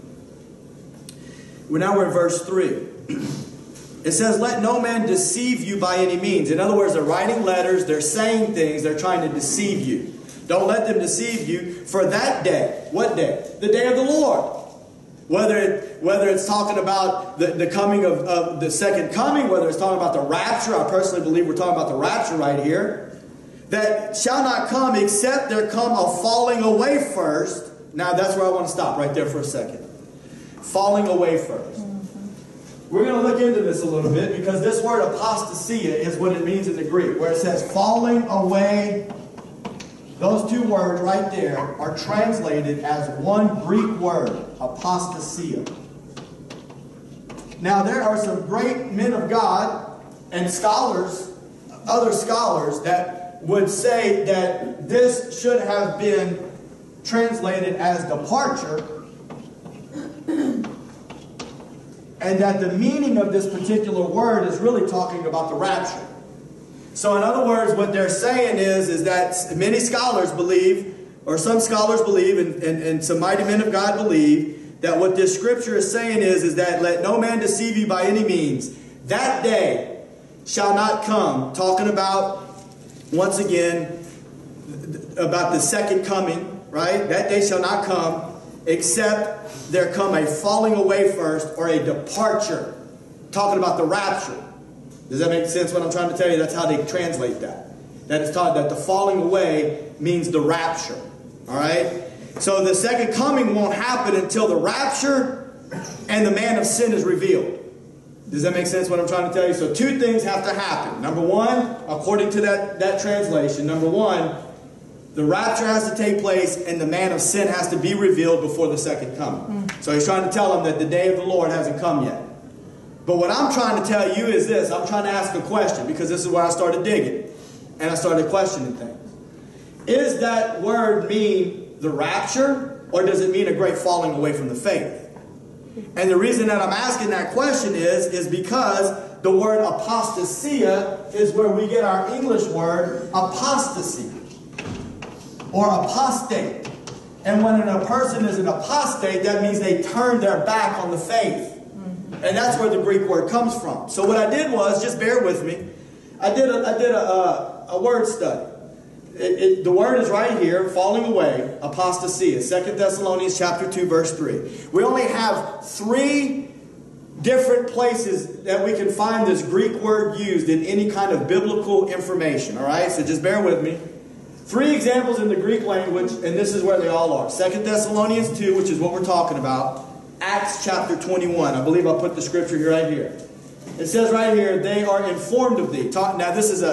Now we're in verse 3. It says, let no man deceive you by any means. In other words, they're writing letters, they're saying things, they're trying to deceive you. Don't let them deceive you for that day. What day? The day of the Lord. Whether it's talking about the coming of the second coming, whether it's talking about the rapture, I personally believe we're talking about the rapture right here. That shall not come except there come a falling away first. Now that's where I want to stop right there for a second. Falling away first. We're going to look into this a little bit, because this word apostasia is what it means in the Greek, where it says falling away. Those two words right there are translated as one Greek word, apostasia. Now there are some great men of God and scholars, other scholars, that would say that this should have been translated as departure, and that the meaning of this particular word is really talking about the rapture. So in other words, what they're saying is that many scholars believe, or some scholars believe, and some mighty men of God believe, that what this scripture is saying is that let no man deceive you by any means. That day shall not come, talking about, once again, about the second coming, right? That day shall not come, except there come a falling away first, or a departure, talking about the rapture. Does that make sense what I'm trying to tell you? That's how they translate that. That it's taught that the falling away means the rapture. All right? So the second coming won't happen until the rapture and the man of sin is revealed. Does that make sense what I'm trying to tell you? So two things have to happen. Number one, according to that translation, number one, the rapture has to take place and the man of sin has to be revealed before the second coming. So he's trying to tell them that the day of the Lord hasn't come yet. But what I'm trying to tell you is this. I'm trying to ask a question, because this is where I started digging. And I started questioning things. Is that word mean the rapture, or does it mean a great falling away from the faith? And the reason that I'm asking that question is because the word apostasia is where we get our English word apostasy, or apostate. And when a person is an apostate, that means they turn their back on the faith. And that's where the Greek word comes from. So what I did was, just bear with me, I did a word study. The word is right here, falling away, apostasia, 2 Thessalonians chapter 2, verse 3. We only have 3 different places that we can find this Greek word used in any kind of biblical information. All right, so just bear with me. 3 examples in the Greek language, and this is where they all are. 2 Thessalonians 2, which is what we're talking about. Acts chapter 21. I believe I'll put the scripture here right here. It says right here, they are informed of thee. Now this is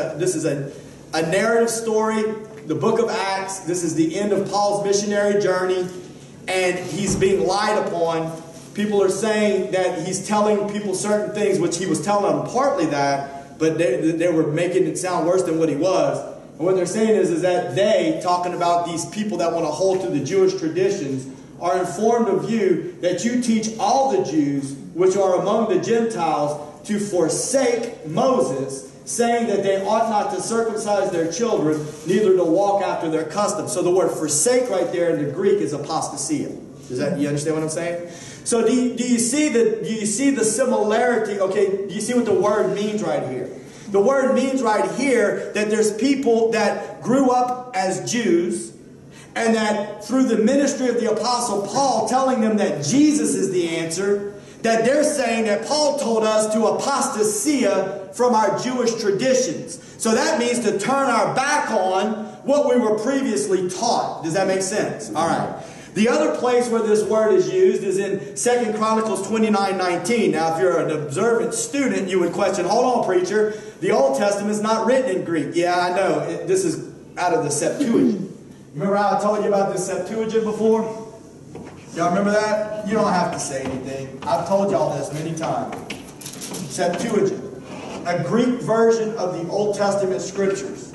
a narrative story, the book of Acts. This is the end of Paul's missionary journey, and he's being lied upon. People are saying that he's telling people certain things, which he was telling them partly that, but they were making it sound worse than what he was. And what they're saying is that they, talking about these people that want to hold to the Jewish traditions, are informed of you that you teach all the Jews which are among the Gentiles to forsake Moses, saying that they ought not to circumcise their children, neither to walk after their customs. So the word forsake right there in the Greek is apostasia. You understand what I'm saying? So do you see the similarity? Okay, do you see what the word means right here? The word means right here that there's people that grew up as Jews, and that through the ministry of the Apostle Paul telling them that Jesus is the answer, that they're saying that Paul told us to apostasia from our Jewish traditions. So that means to turn our back on what we were previously taught. Does that make sense? All right. The other place where this word is used is in 2 Chronicles 29:19. Now, if you're an observant student, you would question, hold on, preacher, the Old Testament is not written in Greek. Yeah, I know. This is out of the Septuagint. Remember how I told you about the Septuagint before? Y'all remember that? You don't have to say anything. I've told y'all this many times. Septuagint, a Greek version of the Old Testament scriptures.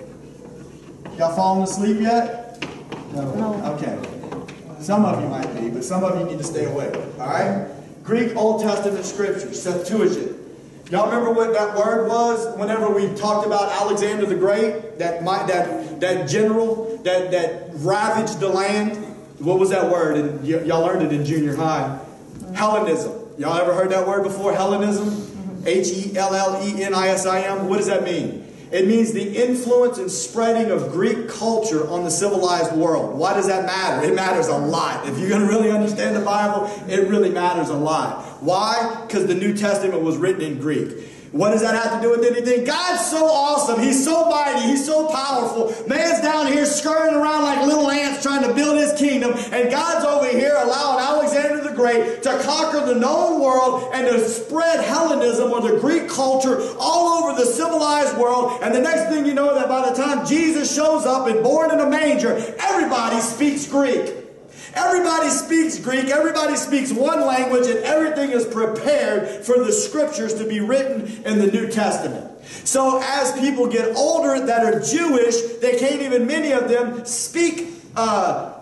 Y'all falling asleep yet? No. Okay. Some of you might be, but some of you need to stay awake. All right? Greek Old Testament scriptures, Septuagint. Y'all remember what that word was whenever we talked about Alexander the Great? That general that ravaged the land? What was that word? And y'all learned it in junior high. Hellenism. Y'all ever heard that word before? Hellenism? Hellenism. What does that mean? It means the influence and spreading of Greek culture on the civilized world. Why does that matter? It matters a lot. If you're going to really understand the Bible, it really matters a lot. Why? Because the New Testament was written in Greek. What does that have to do with anything? God's so awesome. He's so mighty. He's so powerful. Man's down here scurrying around like little ants trying to build his kingdom. And God's over here allowing Alexander the Great to conquer the known world and to spread Hellenism or the Greek culture all over the civilized world. And the next thing you know, that by the time Jesus shows up and born in a manger, everybody speaks Greek. Everybody speaks Greek, everybody speaks one language, and everything is prepared for the scriptures to be written in the New Testament. So as people get older that are Jewish, they can't even, many of them, speak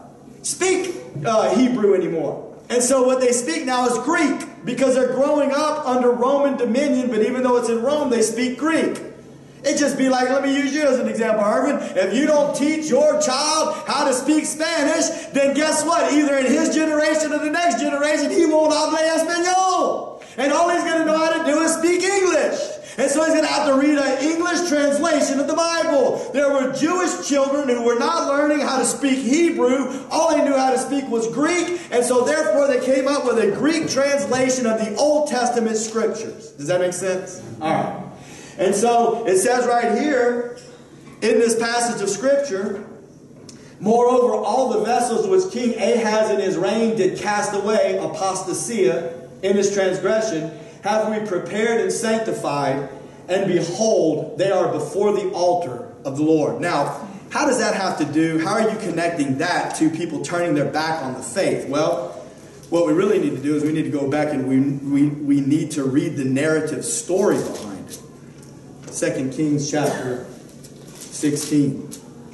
speak Hebrew anymore. And so what they speak now is Greek, because they're growing up under Roman dominion, but even though it's in Rome, they speak Greek. It'd just be like, let me use you as an example, Irvin. If you don't teach your child how to speak Spanish, then guess what? Either in his generation or the next generation, he won't hablar español. And all he's going to know how to do is speak English. And so he's going to have to read an English translation of the Bible. There were Jewish children who were not learning how to speak Hebrew. All they knew how to speak was Greek. And so therefore they came up with a Greek translation of the Old Testament scriptures. Does that make sense? All right. And so it says right here in this passage of scripture, moreover, all the vessels which King Ahaz in his reign did cast away, apostasia, in his transgression, have we prepared and sanctified, and behold, they are before the altar of the Lord. Now, how does that have to do? How are you connecting that to people turning their back on the faith? Well, what we really need to do is we need to go back and we need to read the narrative story behind it. 2 Kings chapter 16.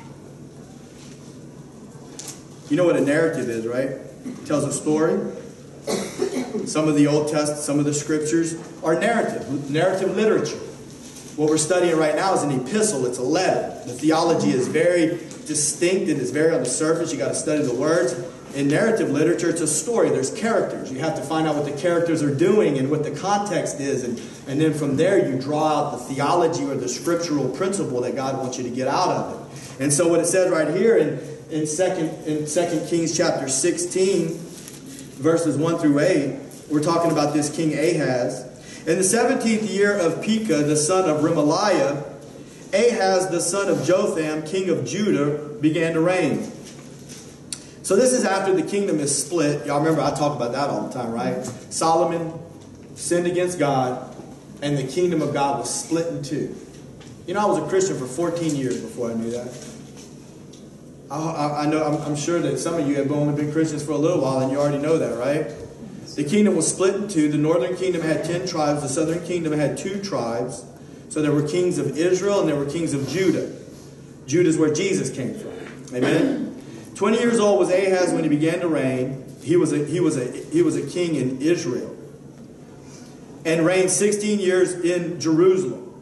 You know what a narrative is, right? It tells a story. Some of the Old Testament, some of the scriptures are narrative literature. What we're studying right now is an epistle. It's a letter. The theology is very distinct and it's very on the surface. You got to study the words. In narrative literature, it's a story. There's characters. You have to find out what the characters are doing and what the context is. And then from there, you draw out the theology or the scriptural principle that God wants you to get out of it. And so what it says right here in 2 Kings chapter 16, verses 1 through 8, we're talking about this King Ahaz. In the 17th year of Pekah, the son of Remaliah, Ahaz, the son of Jotham, king of Judah, began to reign. So this is after the kingdom is split. Y'all remember I talk about that all the time, right? Solomon sinned against God, and the kingdom of God was split in two. You know, I was a Christian for 14 years before I knew that. I'm sure that some of you have only been Christians for a little while, and you already know that, right? The kingdom was split in two. The northern kingdom had 10 tribes. The southern kingdom had 2 tribes. So there were kings of Israel and there were kings of Judah. Judah is where Jesus came from. Amen? 20 years old was Ahaz when he began to reign. He was a king in Israel. And reigned 16 years in Jerusalem.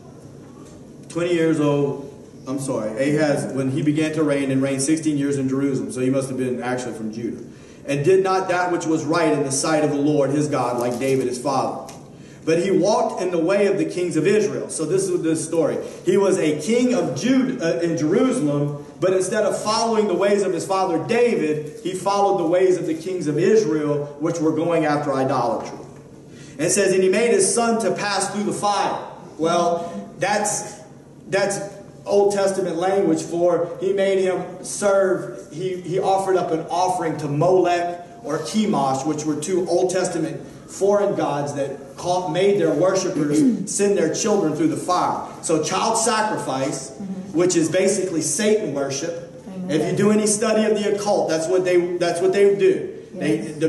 20 years old. I'm sorry, Ahaz, when he began to reign, and reigned 16 years in Jerusalem. So he must have been actually from Judah. And did not that which was right in the sight of the Lord his God, like David his father. But he walked in the way of the kings of Israel. So this is this story. He was a king of Judah in Jerusalem, but instead of following the ways of his father David, he followed the ways of the kings of Israel, which were going after idolatry. And it says, and he made his son to pass through the fire. Well, that's Old Testament language for he made him serve. He offered up an offering to Molech or Chemosh, which were 2 Old Testament foreign gods that made their worshipers send their children through the fire. So child sacrifice, which is basically Satan worship. Amen. If you do any study of the occult, that's what they do. Yes.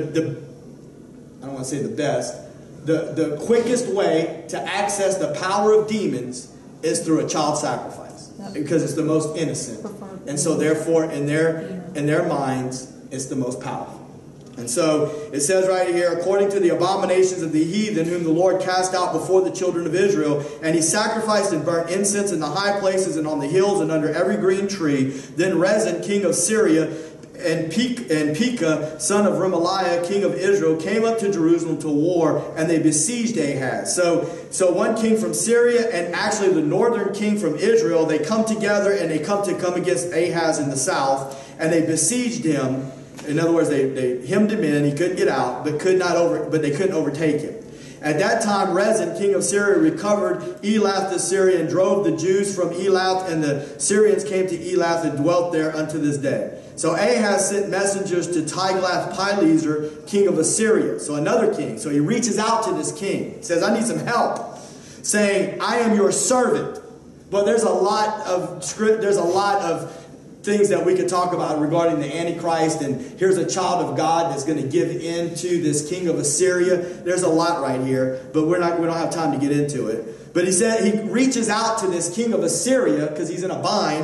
I don't want to say the best. The quickest way to access the power of demons is through a child sacrifice. Yep. Because it's the most innocent. And so therefore in their minds it's the most powerful. And so it says right here, according to the abominations of the heathen whom the Lord cast out before the children of Israel, and he sacrificed and burnt incense in the high places and on the hills and under every green tree. Then Rezin, king of Syria, and Pekah, son of Remaliah, king of Israel, came up to Jerusalem to war, and they besieged Ahaz. So one king from Syria and actually the northern king from Israel, they come together and they come against Ahaz in the south, and they besieged him. In other words, they hemmed him in. He couldn't get out, but they couldn't overtake him. At that time, Rezin, king of Syria, recovered Elath the Syrian and drove the Jews from Elath, and the Syrians came to Elath and dwelt there unto this day. So Ahaz sent messengers to Tiglath-Pileser, king of Assyria. So another king. So he reaches out to this king. He says, I need some help. Saying, I am your servant. But there's a lot of things that we could talk about regarding the Antichrist, and here's a child of God that's going to give in to this king of Assyria. There's a lot right here, but we don't have time to get into it. But he said he reaches out to this king of Assyria because he's in a bind,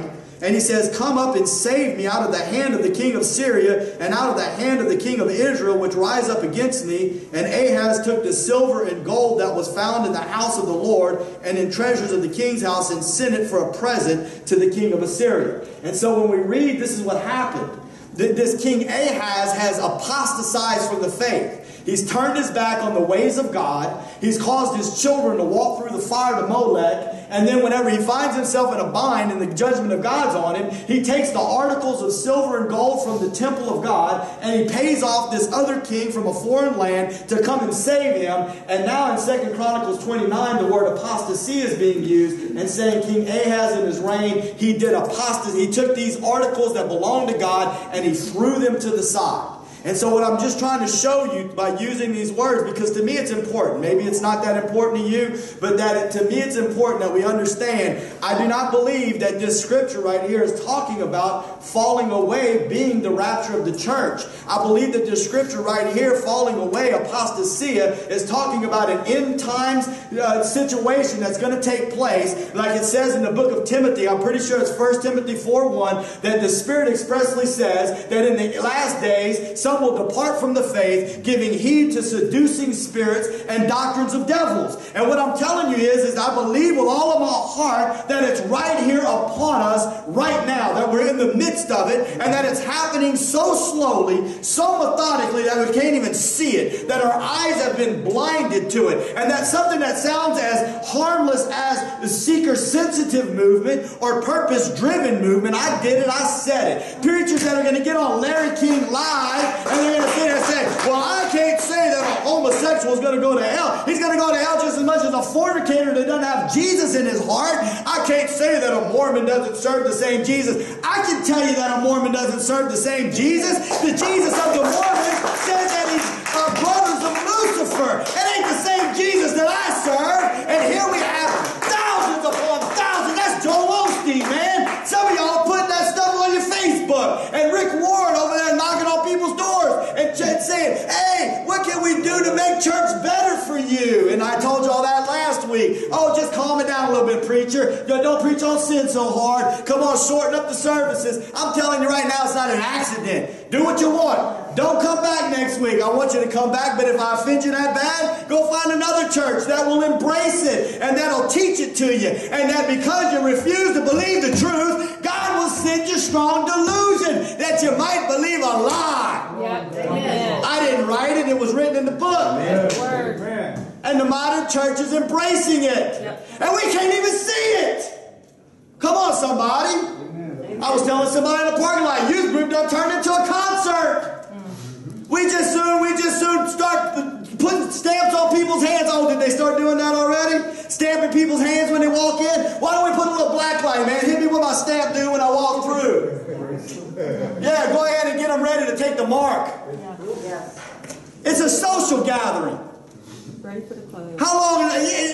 And he says, come up and save me out of the hand of the king of Syria and out of the hand of the king of Israel, which rise up against me. And Ahaz took the silver and gold that was found in the house of the Lord and in treasures of the king's house and sent it for a present to the king of Assyria. And so when we read, this is what happened. This king Ahaz has apostatized from the faith. He's turned his back on the ways of God. He's caused his children to walk through the fire to Molech. And then whenever he finds himself in a bind and the judgment of God's on him, he takes the articles of silver and gold from the temple of God and he pays off this other king from a foreign land to come and save him. And now in 2 Chronicles 29, the word apostasy is being used and saying King Ahaz in his reign, he did apostasy. He took these articles that belonged to God and he threw them to the side. And so what I'm just trying to show you by using these words, because to me it's important. Maybe it's not that important to you, but to me it's important that we understand. I do not believe that this scripture right here is talking about falling away being the rapture of the church. I believe that this scripture right here, falling away, apostasia, is talking about an end times situation that's going to take place. Like it says in the book of Timothy, I'm pretty sure it's 1 Timothy 4:1, that the Spirit expressly says that in the last days, some will depart from the faith, giving heed to seducing spirits and doctrines of devils. And what I'm telling you is I believe with all of my heart that it's right here upon us right now, that we're in the midst of it, and that it's happening so slowly, so methodically that we can't even see it, that our eyes have been blinded to it, and that something that sounds as harmless as the seeker-sensitive movement or purpose-driven movement, I did it, I said it. Preachers that are going to get on Larry King Live, and they're going to sit there and say, well, I can't say that a homosexual is going to go to hell. He's going to go to hell just as much as a fornicator that doesn't have Jesus in his heart. I can't say that a Mormon doesn't serve the same Jesus. I can tell you that a Mormon doesn't serve the same Jesus. The Jesus of the Mormons says that he's brothers of Lucifer. It ain't the same Jesus that I serve. And here we have thousands upon thousands. That's Joel Osteen, man. Some of y'all putting that stuff on your Facebook. And Rick Warren over there knocking on people's doors and saying, hey, what can we do to make church better for you? And I told y'all that last week. Oh, just calm it down a little bit, preacher. Don't preach on sin so hard. Come on, shorten up the services. I'm telling you right now, it's not an accident. Do what you want. Don't come back next week. I want you to come back, but if I offend you that bad, go find another church that will embrace it and that'll teach it to you. And that because you refuse to believe the truth, God will send you strong delusion that you might believe a lie. Yep. I didn't write it. It was written in the book. Amen. And the modern church is embracing it. Yep. And we can't even see it. Come on, somebody. Amen. I was telling somebody in the parking lot, youth group done turned into a concert. We just soon start putting stamps on people's hands. Oh, did they start doing that already? Stamping people's hands when they walk in? Why don't we put a little black light, man? Hit me with my stamp, dude, when I walk through. Yeah, go ahead and get them ready to take the mark. Yeah. It's a social gathering. Ready for the close. How long?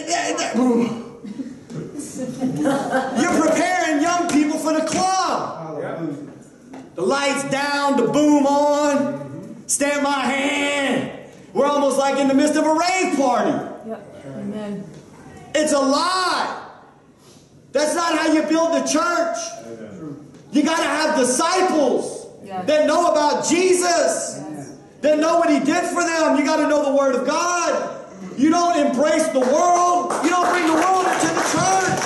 You're preparing young people for the club. The lights down, the boom on. Stamp my hand. We're almost like in the midst of a rave party. Yep. Amen. It's a lie. That's not how you build the church. You got to have disciples that know about Jesus, that know what he did for them. You got to know the Word of God. You don't embrace the world. You don't bring the world into the church.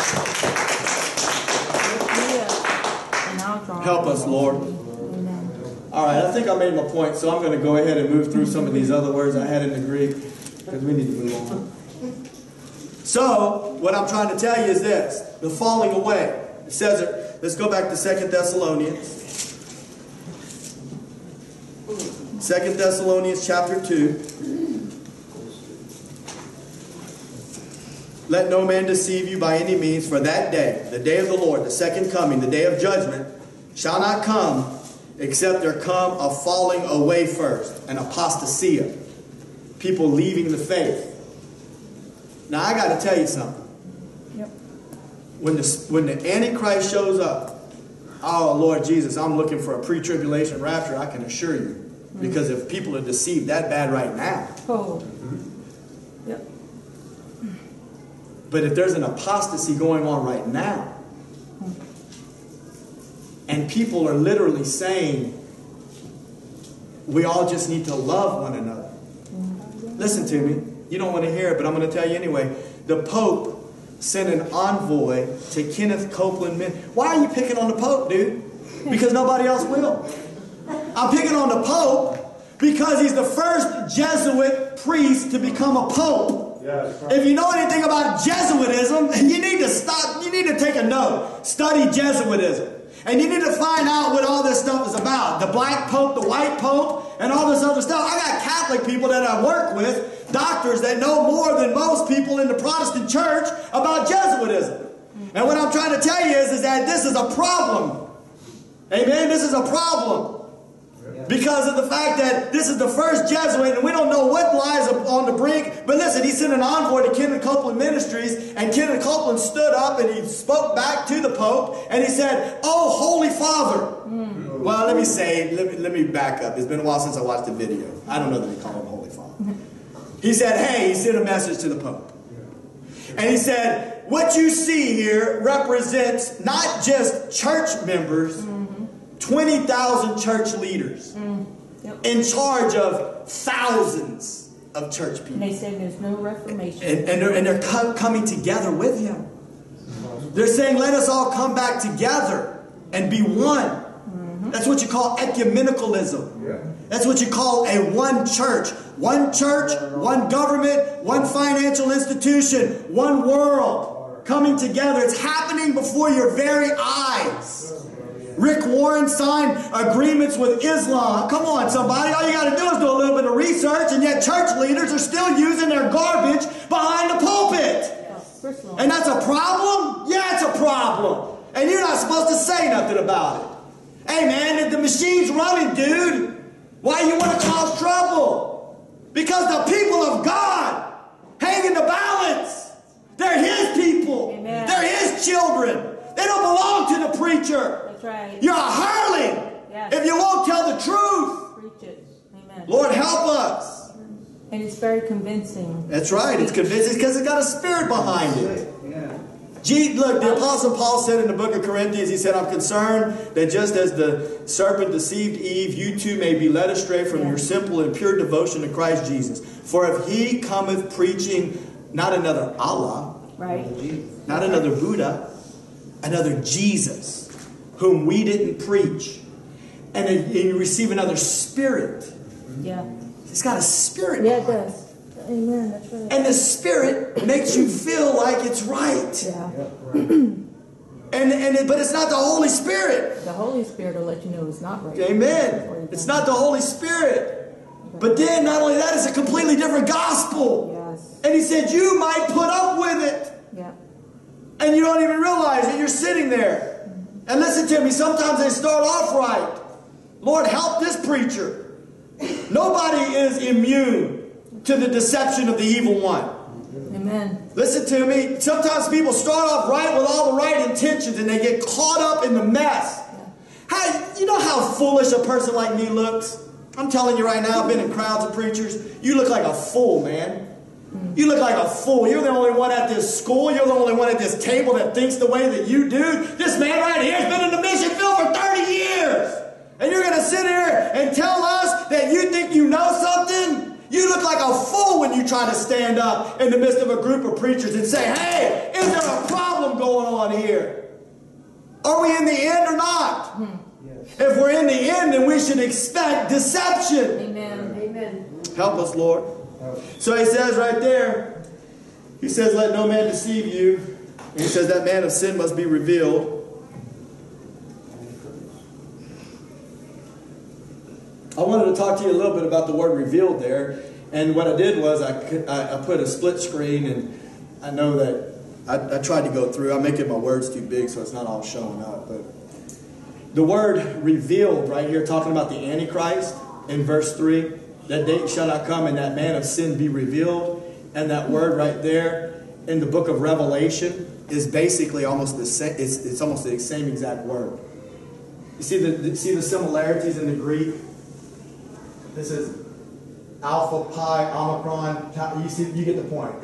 Help us, Lord. All right, I think I made my point, so I'm going to go ahead and move through some of these other words I had in the Greek, because we need to move on. So, what I'm trying to tell you is this, the falling away. It says it. Let's go back to 2 Thessalonians. 2 Thessalonians chapter 2. Let no man deceive you by any means, for that day, the day of the Lord, the second coming, the day of judgment, shall not come except there come a falling away first, an apostasia. People leaving the faith. Now I got to tell you something. Yep. When the Antichrist shows up, oh Lord Jesus, I'm looking for a pre-tribulation rapture, I can assure you. Because if people are deceived that bad right now. Oh. Yep. But if there's an apostasy going on right now, And people are literally saying, we all just need to love one another. Listen to me. You don't want to hear it, but I'm going to tell you anyway. The Pope sent an envoy to Kenneth Copeland. Why are you picking on the Pope, dude? Because nobody else will. I'm picking on the Pope because he's the first Jesuit priest to become a Pope. Yes, right. If you know anything about Jesuitism, you need to stop. You need to take a note. Study Jesuitism. And you need to find out what all this stuff is about. The black pope, the white pope, and all this other stuff. I got Catholic people that I work with, doctors that know more than most people in the Protestant church about Jesuitism. And what I'm trying to tell you is that this is a problem. Amen? This is a problem. Because of the fact that this is the first Jesuit, and we don't know what lies on the brink. But listen, he sent an envoy to Kenneth Copeland Ministries, and Kenneth Copeland stood up and he spoke back to the Pope, and he said, "Oh, Holy Father." Well, let me back up. It's been a while since I watched the video. I don't know that he called him Holy Father. He said, hey, he sent a message to the Pope. And he said, what you see here represents not just church members, 20,000 church leaders in charge of thousands of church people. And they say there's no reformation. And they're coming together with him. They're saying, let us all come back together and be one. That's what you call ecumenicalism. That's what you call a one church. One church, one government, one financial institution, one world coming together. It's happening before your very eyes. Rick Warren signed agreements with Islam. Come on, somebody. All you got to do is do a little bit of research, and yet church leaders are still using their garbage behind the pulpit. And that's a problem? Yeah, it's a problem. And you're not supposed to say nothing about it. Hey, man, the machine's running, dude. Why you want to cause trouble? Because the people of God hang in the balance. They're His people. Amen. They're His children. They don't belong to the preacher. That's right. You're a hireling if you won't tell the truth. Preach it. Amen. Lord, help us. And it's very convincing. That's right. It's convincing because it's got a spirit behind it. Look, the Apostle Paul said in the book of Corinthians, he said, I'm concerned that just as the serpent deceived Eve, you too may be led astray from your simple and pure devotion to Christ Jesus. For if he cometh preaching not another Allah, Right. not another Buddha, another Jesus, whom we didn't preach, and you receive another spirit. Yeah. It's got a spirit. Yeah, it does. Amen. That's right. And the spirit makes you feel like it's right. Yeah. But it's not the Holy Spirit. The Holy Spirit will let you know it's not right. Amen. It's not the Holy Spirit. But then not only that, it's a completely different gospel. Yes. And he said you might put up with it. Yeah. And you don't even realize that you're sitting there. And listen to me, sometimes they start off right. Lord, help this preacher. Nobody is immune to the deception of the evil one. Amen. Listen to me. Sometimes people start off right with all the right intentions and they get caught up in the mess. You know how foolish a person like me looks? I'm telling you right now, I've been in crowds of preachers. You look like a fool, man. You look like a fool. You're the only one at this school. You're the only one at this table that thinks the way that you do. This man right here has been in the mission field for 30 years. And you're going to sit here and tell us that you think you know something? You look like a fool when you try to stand up in the midst of a group of preachers and say, hey, is there a problem going on here? Are we in the end or not? Yes. If we're in the end, then we should expect deception. Amen. Amen. Help us, Lord. So he says right there, he says, let no man deceive you. And he says that man of sin must be revealed. I wanted to talk to you a little bit about the word revealed there. And what I did was I put a split screen, and I know that I tried to go through. I'm making my words too big so it's not all showing up. But the word revealed right here, talking about the Antichrist in verse 3, that day shall not come and that man of sin be revealed. And that word right there in the book of Revelation is basically almost the same. It's almost the same exact word. You see the similarities in the Greek? This is Alpha, Pi, Omicron. You get the point.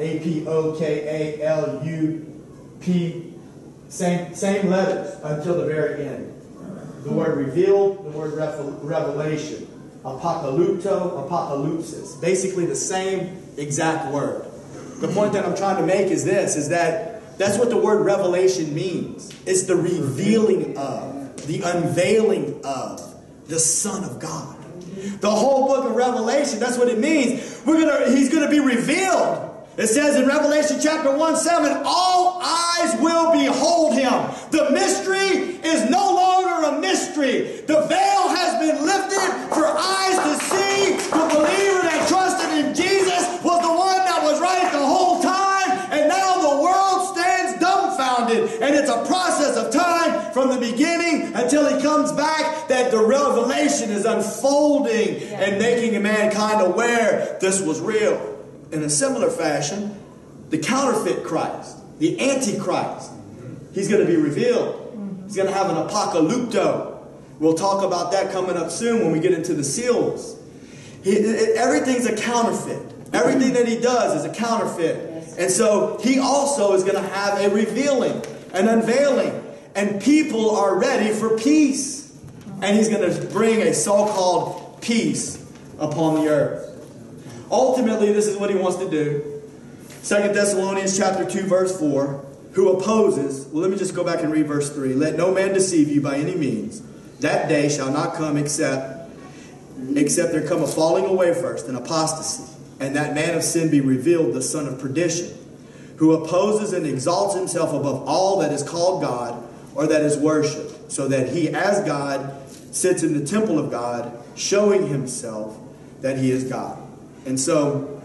A-P-O-K-A-L-U-P. Same letters until the very end. The word revealed, the word revelation. Apocalypto, apocalypsis. Basically the same exact word. The point that I'm trying to make is this, is that that's what the word revelation means. It's the revealing of, the unveiling of the Son of God. The whole book of Revelation, that's what it means. He's going to be revealed. It says in Revelation chapter 1:7, all eyes will behold him. The mystery is no longer a mystery. The veil has been lifted for eyes to see. The believer that trusted in Jesus was the one that was right the whole time. And now the world stands dumbfounded. And it's a process of time from the beginning until he comes back that the revelation is unfolding and making mankind aware this was real. In a similar fashion, the counterfeit Christ, the Antichrist, he's going to be revealed. He's going to have an apocalypto. We'll talk about that coming up soon when we get into the seals. Everything's a counterfeit. Everything that he does is a counterfeit. And so he also is going to have a revealing, an unveiling. And people are ready for peace. And he's going to bring a so-called peace upon the earth. Ultimately, this is what he wants to do. 2 Thessalonians chapter 2, verse 4. Who opposes, well, let me just go back and read verse 3. Let no man deceive you by any means. That day shall not come except there come a falling away first, an apostasy. And that man of sin be revealed, the son of perdition. Who opposes and exalts himself above all that is called God or that is worshipped. So that he as God sits in the temple of God, showing himself that he is God. And so,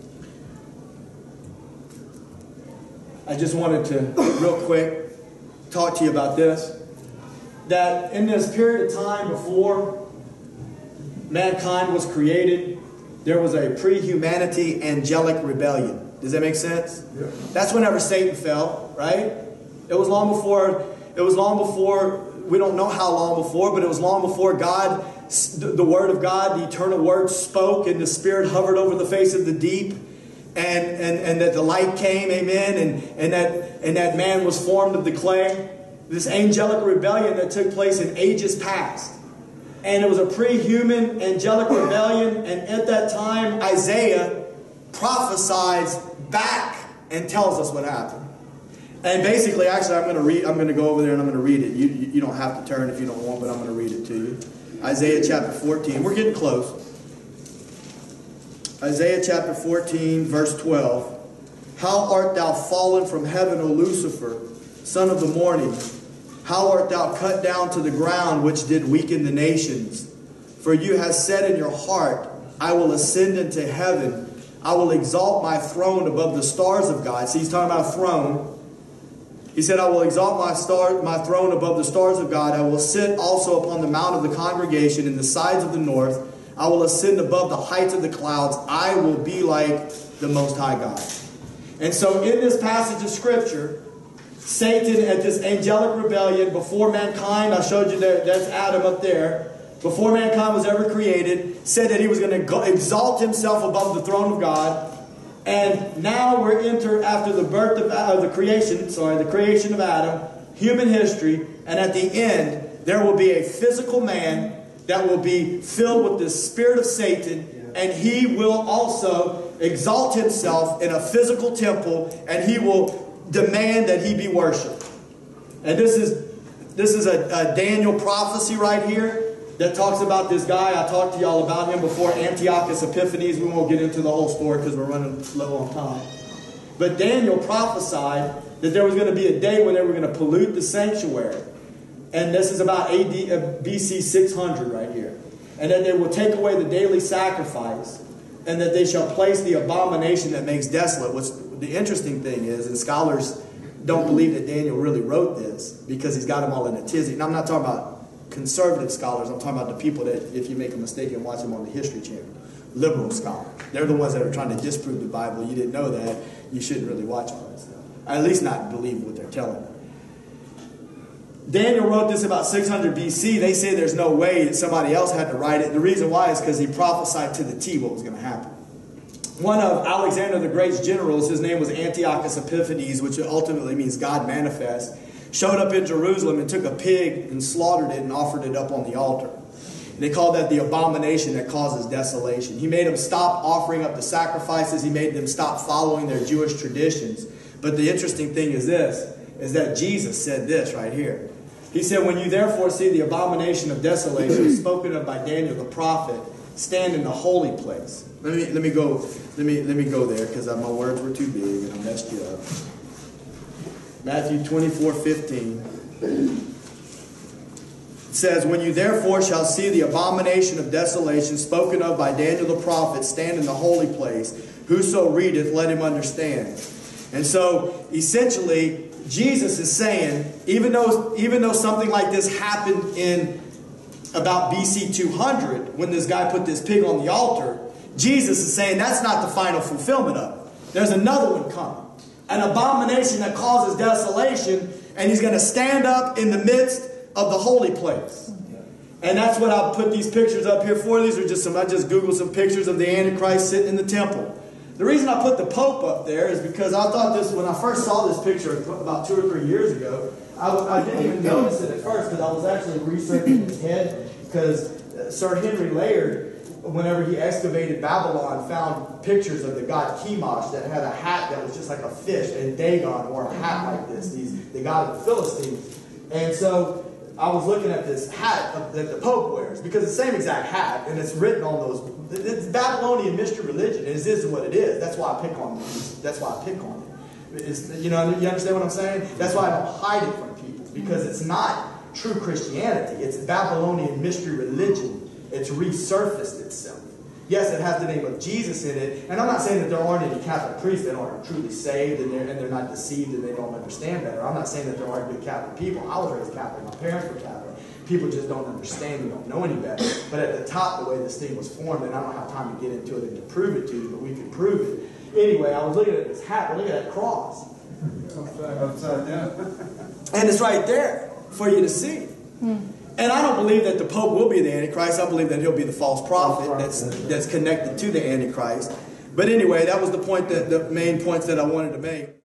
I just wanted to, real quick, talk to you about this. That in this period of time before mankind was created, there was a pre-humanity angelic rebellion. Does that make sense? Yeah. That's whenever Satan fell, right? It was long before, we don't know how long before, but it was long before God, the Word of God, the eternal Word spoke and the Spirit hovered over the face of the deep and that the light came, amen, and that man was formed of the clay. This angelic rebellion that took place in ages past. And it was a pre-human angelic rebellion, and at that time Isaiah prophesies back and tells us what happened. And basically, actually, I'm going to go over there and I'm going to read it. You don't have to turn if you don't want, but I'm going to read it to you. Isaiah chapter 14. We're getting close. Isaiah chapter 14, verse 12. How art thou fallen from heaven, O Lucifer, son of the morning? How art thou cut down to the ground, which did weaken the nations? For you have said in your heart, I will ascend into heaven. I will exalt my throne above the stars of God. See, he's talking about a throne. He said, I will exalt my throne above the stars of God. I will sit also upon the mount of the congregation in the sides of the north. I will ascend above the heights of the clouds. I will be like the Most High God. And so in this passage of Scripture, Satan at this angelic rebellion before mankind, I showed you there, that's Adam up there, before mankind was ever created, said that he was going to exalt himself above the throne of God. And now we're after the birth of the creation of Adam, human history, and at the end, there will be a physical man that will be filled with the spirit of Satan, and he will also exalt himself in a physical temple, and he will demand that he be worshipped. And this is a Daniel prophecy right here that talks about this guy. I talked to y'all about him before, Antiochus Epiphanes. We won't get into the whole story because we're running low on time. But Daniel prophesied that there was going to be a day when they were going to pollute the sanctuary. And this is about BC 600 right here. And that they will take away the daily sacrifice, and that they shall place the abomination that makes desolate. What's the interesting thing is, and scholars don't believe that Daniel really wrote this because he's got them all in a tizzy. And I'm not talking about conservative scholars. I'm talking about the people that, if you make a mistake and watch them on the History Channel, liberal scholars. They're the ones that are trying to disprove the Bible. You didn't know that. You shouldn't really watch all that stuff. At least not believe what they're telling you. Daniel wrote this about 600 BC. They say there's no way that somebody else had to write it. The reason why is because he prophesied to the T what was going to happen. One of Alexander the Great's generals, his name was Antiochus Epiphanes, which ultimately means God manifest. showed up in Jerusalem and took a pig and slaughtered it and offered it up on the altar. And they called that the abomination that causes desolation. He made them stop offering up the sacrifices. He made them stop following their Jewish traditions. But the interesting thing is this, is that Jesus said this right here. He said, when you therefore see the abomination of desolation spoken of by Daniel the prophet, stand in the holy place. Let me go there because my words were too big and I messed you up. Matthew 24:15. It says, when you therefore shall see the abomination of desolation spoken of by Daniel the prophet, stand in the holy place. Whoso readeth, let him understand. And so, essentially, Jesus is saying, even though something like this happened in about BC 200, when this guy put this pig on the altar, Jesus is saying that's not the final fulfillment of it. There's another one coming. An abomination that causes desolation, and he's going to stand up in the midst of the holy place. And that's what I'll put these pictures up here for. These are just I just Googled some pictures of the Antichrist sitting in the temple. The reason I put the Pope up there is because I thought this, when I first saw this picture about 2 or 3 years ago, I didn't even notice it at first because I was actually researching his head, because Sir Henry Layard, whenever he excavated Babylon, found pictures of the god Chemosh that had a hat that was just like a fish, and Dagon wore a hat like this, the god of the Philistines. And so I was looking at this hat that the Pope wears, because it's the same exact hat, and it's written on those. It's Babylonian mystery religion. It is what it is. That's why I pick on it. That's why I pick on it. You understand what I'm saying? That's why I don't hide it from people, because it's not true Christianity. It's Babylonian mystery religion. It's resurfaced itself. Yes, it has the name of Jesus in it. And I'm not saying that there aren't any Catholic priests that aren't truly saved and they're not deceived and they don't understand better. I'm not saying that there aren't good Catholic people. I was raised Catholic. My parents were Catholic. People just don't understand. They don't know any better. But at the top, the way this thing was formed, and I don't have time to get into it and to prove it to you, but we could prove it. Anyway, I was looking at this hat. Look at that cross. Upside down. And it's right there for you to see. And I don't believe that the Pope will be the Antichrist. I believe that he'll be the false prophet that's connected to the Antichrist. But anyway, that was the main points that I wanted to make.